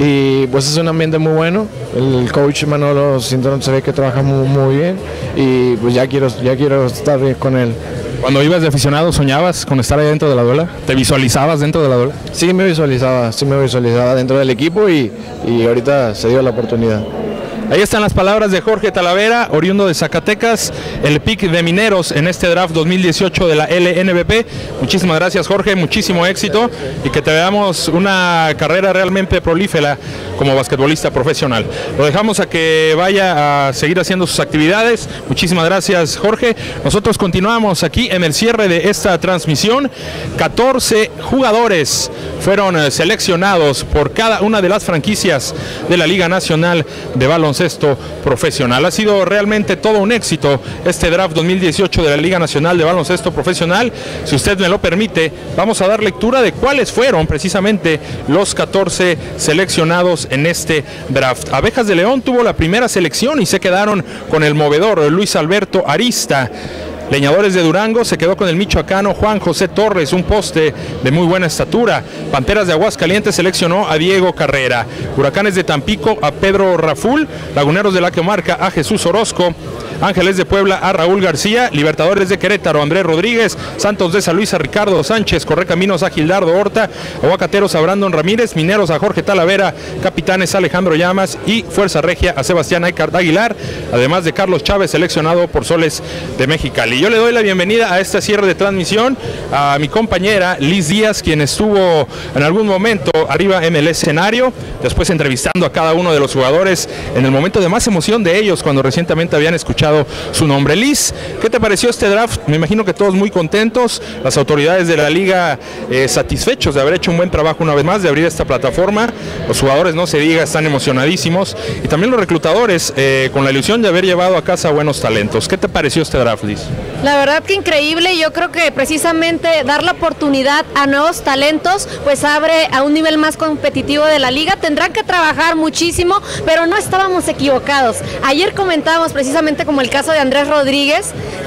y pues es un ambiente muy bueno. El coach Manolo Cinturón se ve que trabaja muy, muy bien y pues ya quiero, ya quiero estar con él. Cuando ibas de aficionado, ¿soñabas con estar ahí dentro de la duela? ¿Te visualizabas dentro de la duela? Sí, me visualizaba, sí me visualizaba dentro del equipo y, y ahorita se dio la oportunidad. Ahí están las palabras de Jorge Talavera, oriundo de Zacatecas, el pick de Mineros en este draft dos mil dieciocho de la L N B P. Muchísimas gracias, Jorge, muchísimo éxito y que te veamos una carrera realmente prolífera como basquetbolista profesional. Lo dejamos a que vaya a seguir haciendo sus actividades. Muchísimas gracias, Jorge. Nosotros continuamos aquí en el cierre de esta transmisión. catorce jugadores fueron seleccionados por cada una de las franquicias de la Liga Nacional de Baloncesto Profesional. Ha sido realmente todo un éxito este draft dos mil dieciocho de la Liga Nacional de Baloncesto Profesional. Si usted me lo permite, vamos a dar lectura de cuáles fueron precisamente los catorce seleccionados en este draft. Abejas de León tuvo la primera selección y se quedaron con el movedor Luis Alberto Arista. Leñadores de Durango se quedó con el michoacano Juan José Torres, un poste de muy buena estatura. Panteras de Aguascalientes seleccionó a Diego Carrera. Huracanes de Tampico a Pedro Raful. Laguneros de la Comarca a Jesús Orozco. Ángeles de Puebla a Raúl García. Libertadores de Querétaro a Andrés Rodríguez. Santos de San Luis a Ricardo Sánchez. Correcaminos a Gildardo Horta. Aguacateros a Brandon Ramírez. Mineros a Jorge Talavera. Capitanes a Alejandro Llamas. Y Fuerza Regia a Sebastián Aicard Aguilar. Además de Carlos Chávez, seleccionado por Soles de Mexicali. Y yo le doy la bienvenida a este cierre de transmisión a mi compañera Liz Díaz, quien estuvo en algún momento arriba en el escenario, después entrevistando a cada uno de los jugadores en el momento de más emoción de ellos, cuando recientemente habían escuchado su nombre. Liz, ¿qué te pareció este draft? Me imagino que todos muy contentos, las autoridades de la liga eh, satisfechos de haber hecho un buen trabajo una vez más, de abrir esta plataforma. Los jugadores, no se diga, están emocionadísimos, y también los reclutadores eh, con la ilusión de haber llevado a casa buenos talentos. ¿Qué te pareció este draft, Liz? La verdad que increíble. Yo creo que precisamente dar la oportunidad a nuevos talentos pues abre a un nivel más competitivo de la liga. Tendrán que trabajar muchísimo, pero no estábamos equivocados. Ayer comentábamos precisamente como el caso de Andrés Rodríguez,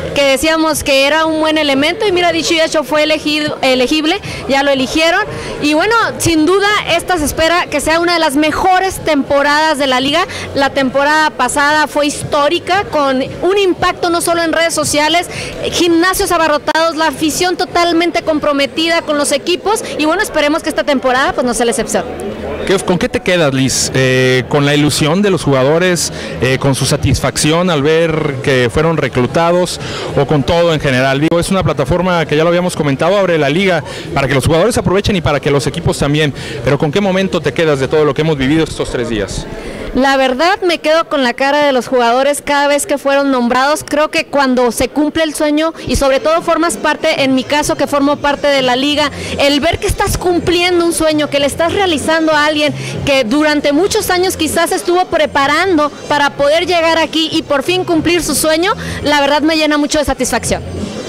que decíamos que era un buen elemento y mira, dicho y hecho, fue elegido, elegible, ya lo eligieron y bueno, sin duda esta se espera que sea una de las mejores temporadas de la liga. La temporada pasada fue histórica, con un impacto no solo en redes sociales, gimnasios abarrotados, la afición totalmente comprometida con los equipos y bueno, esperemos que esta temporada pues no sea la excepción. ¿Con qué te quedas, Liz? Eh, ¿Con la ilusión de los jugadores, eh, con su satisfacción al ver que fueron reclutados o con todo en general? Digo, es una plataforma que ya lo habíamos comentado, abre la liga para que los jugadores aprovechen y para que los equipos también, pero ¿con qué momento te quedas de todo lo que hemos vivido estos tres días? La verdad me quedo con la cara de los jugadores cada vez que fueron nombrados. Creo que cuando se cumple el sueño y sobre todo formas parte, en mi caso que formo parte de la liga, el ver que estás cumpliendo un sueño, que le estás realizando a alguien que durante muchos años quizás estuvo preparando para poder llegar aquí y por fin cumplir su sueño, la verdad me llena mucho de satisfacción.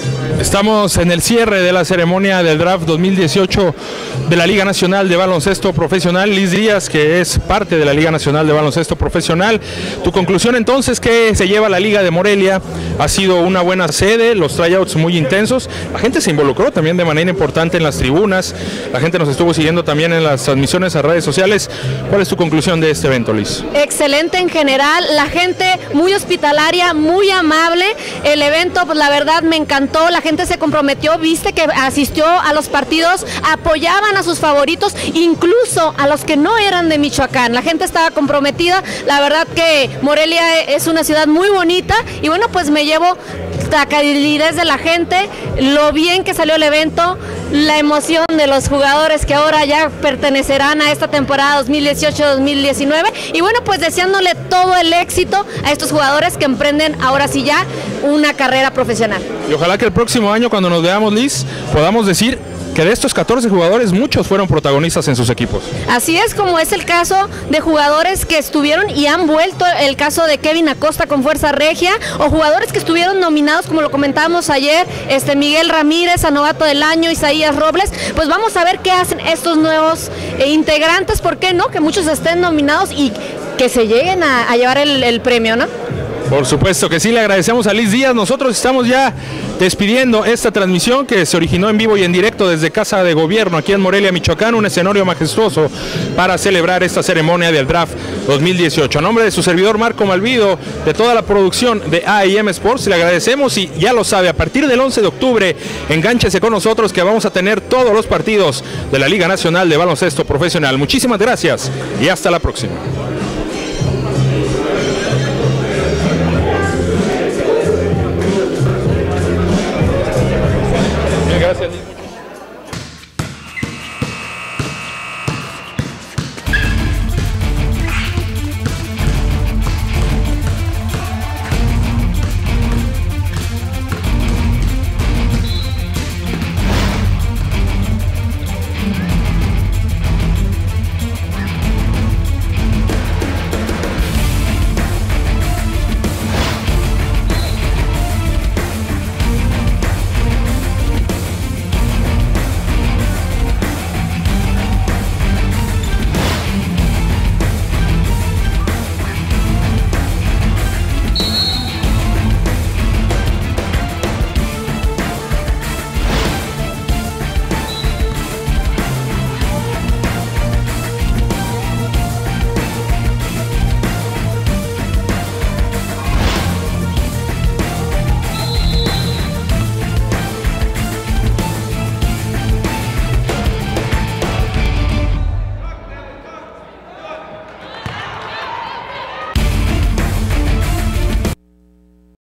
Estamos en el cierre de la ceremonia del draft dos mil dieciocho de la Liga Nacional de Baloncesto Profesional. Liz Díaz, que es parte de la Liga Nacional de Baloncesto Profesional. Tu conclusión entonces, que se lleva la Liga de Morelia, ha sido una buena sede, los tryouts muy intensos, la gente se involucró también de manera importante en las tribunas, la gente nos estuvo siguiendo también en las transmisiones a redes sociales. ¿Cuál es tu conclusión de este evento, Liz? Excelente en general, la gente muy hospitalaria, muy amable, el evento pues la verdad me encantó, la gente se comprometió, viste que asistió a los partidos, apoyaban a sus favoritos, incluso a los que no eran de Michoacán, la gente estaba comprometida, la verdad que Morelia es una ciudad muy bonita y bueno, pues me llevo la calidez de la gente, lo bien que salió el evento, la emoción de los jugadores que ahora ya pertenecerán a esta temporada dos mil dieciocho dos mil diecinueve y bueno, pues deseándole todo el éxito a estos jugadores que emprenden ahora sí ya una carrera profesional. Y ojalá que el próximo año, cuando nos veamos, Liz, podamos decir que de estos catorce jugadores, muchos fueron protagonistas en sus equipos. Así es, como es el caso de jugadores que estuvieron y han vuelto, el caso de Kevin Acosta con Fuerza Regia, o jugadores que estuvieron nominados, como lo comentábamos ayer, este Miguel Ramírez, a Novato del Año, Isaías Robles. Pues vamos a ver qué hacen estos nuevos eh, integrantes, ¿por qué no? Que muchos estén nominados y que se lleguen a, a llevar el, el premio, ¿no? Por supuesto que sí, le agradecemos a Liz Díaz. Nosotros estamos ya despidiendo esta transmisión que se originó en vivo y en directo desde Casa de Gobierno aquí en Morelia, Michoacán, un escenario majestuoso para celebrar esta ceremonia del draft dos mil dieciocho. A nombre de su servidor Marco Malvido, de toda la producción de A y M Sports, le agradecemos y ya lo sabe, a partir del once de octubre, engánchese con nosotros que vamos a tener todos los partidos de la Liga Nacional de Baloncesto Profesional. Muchísimas gracias y hasta la próxima.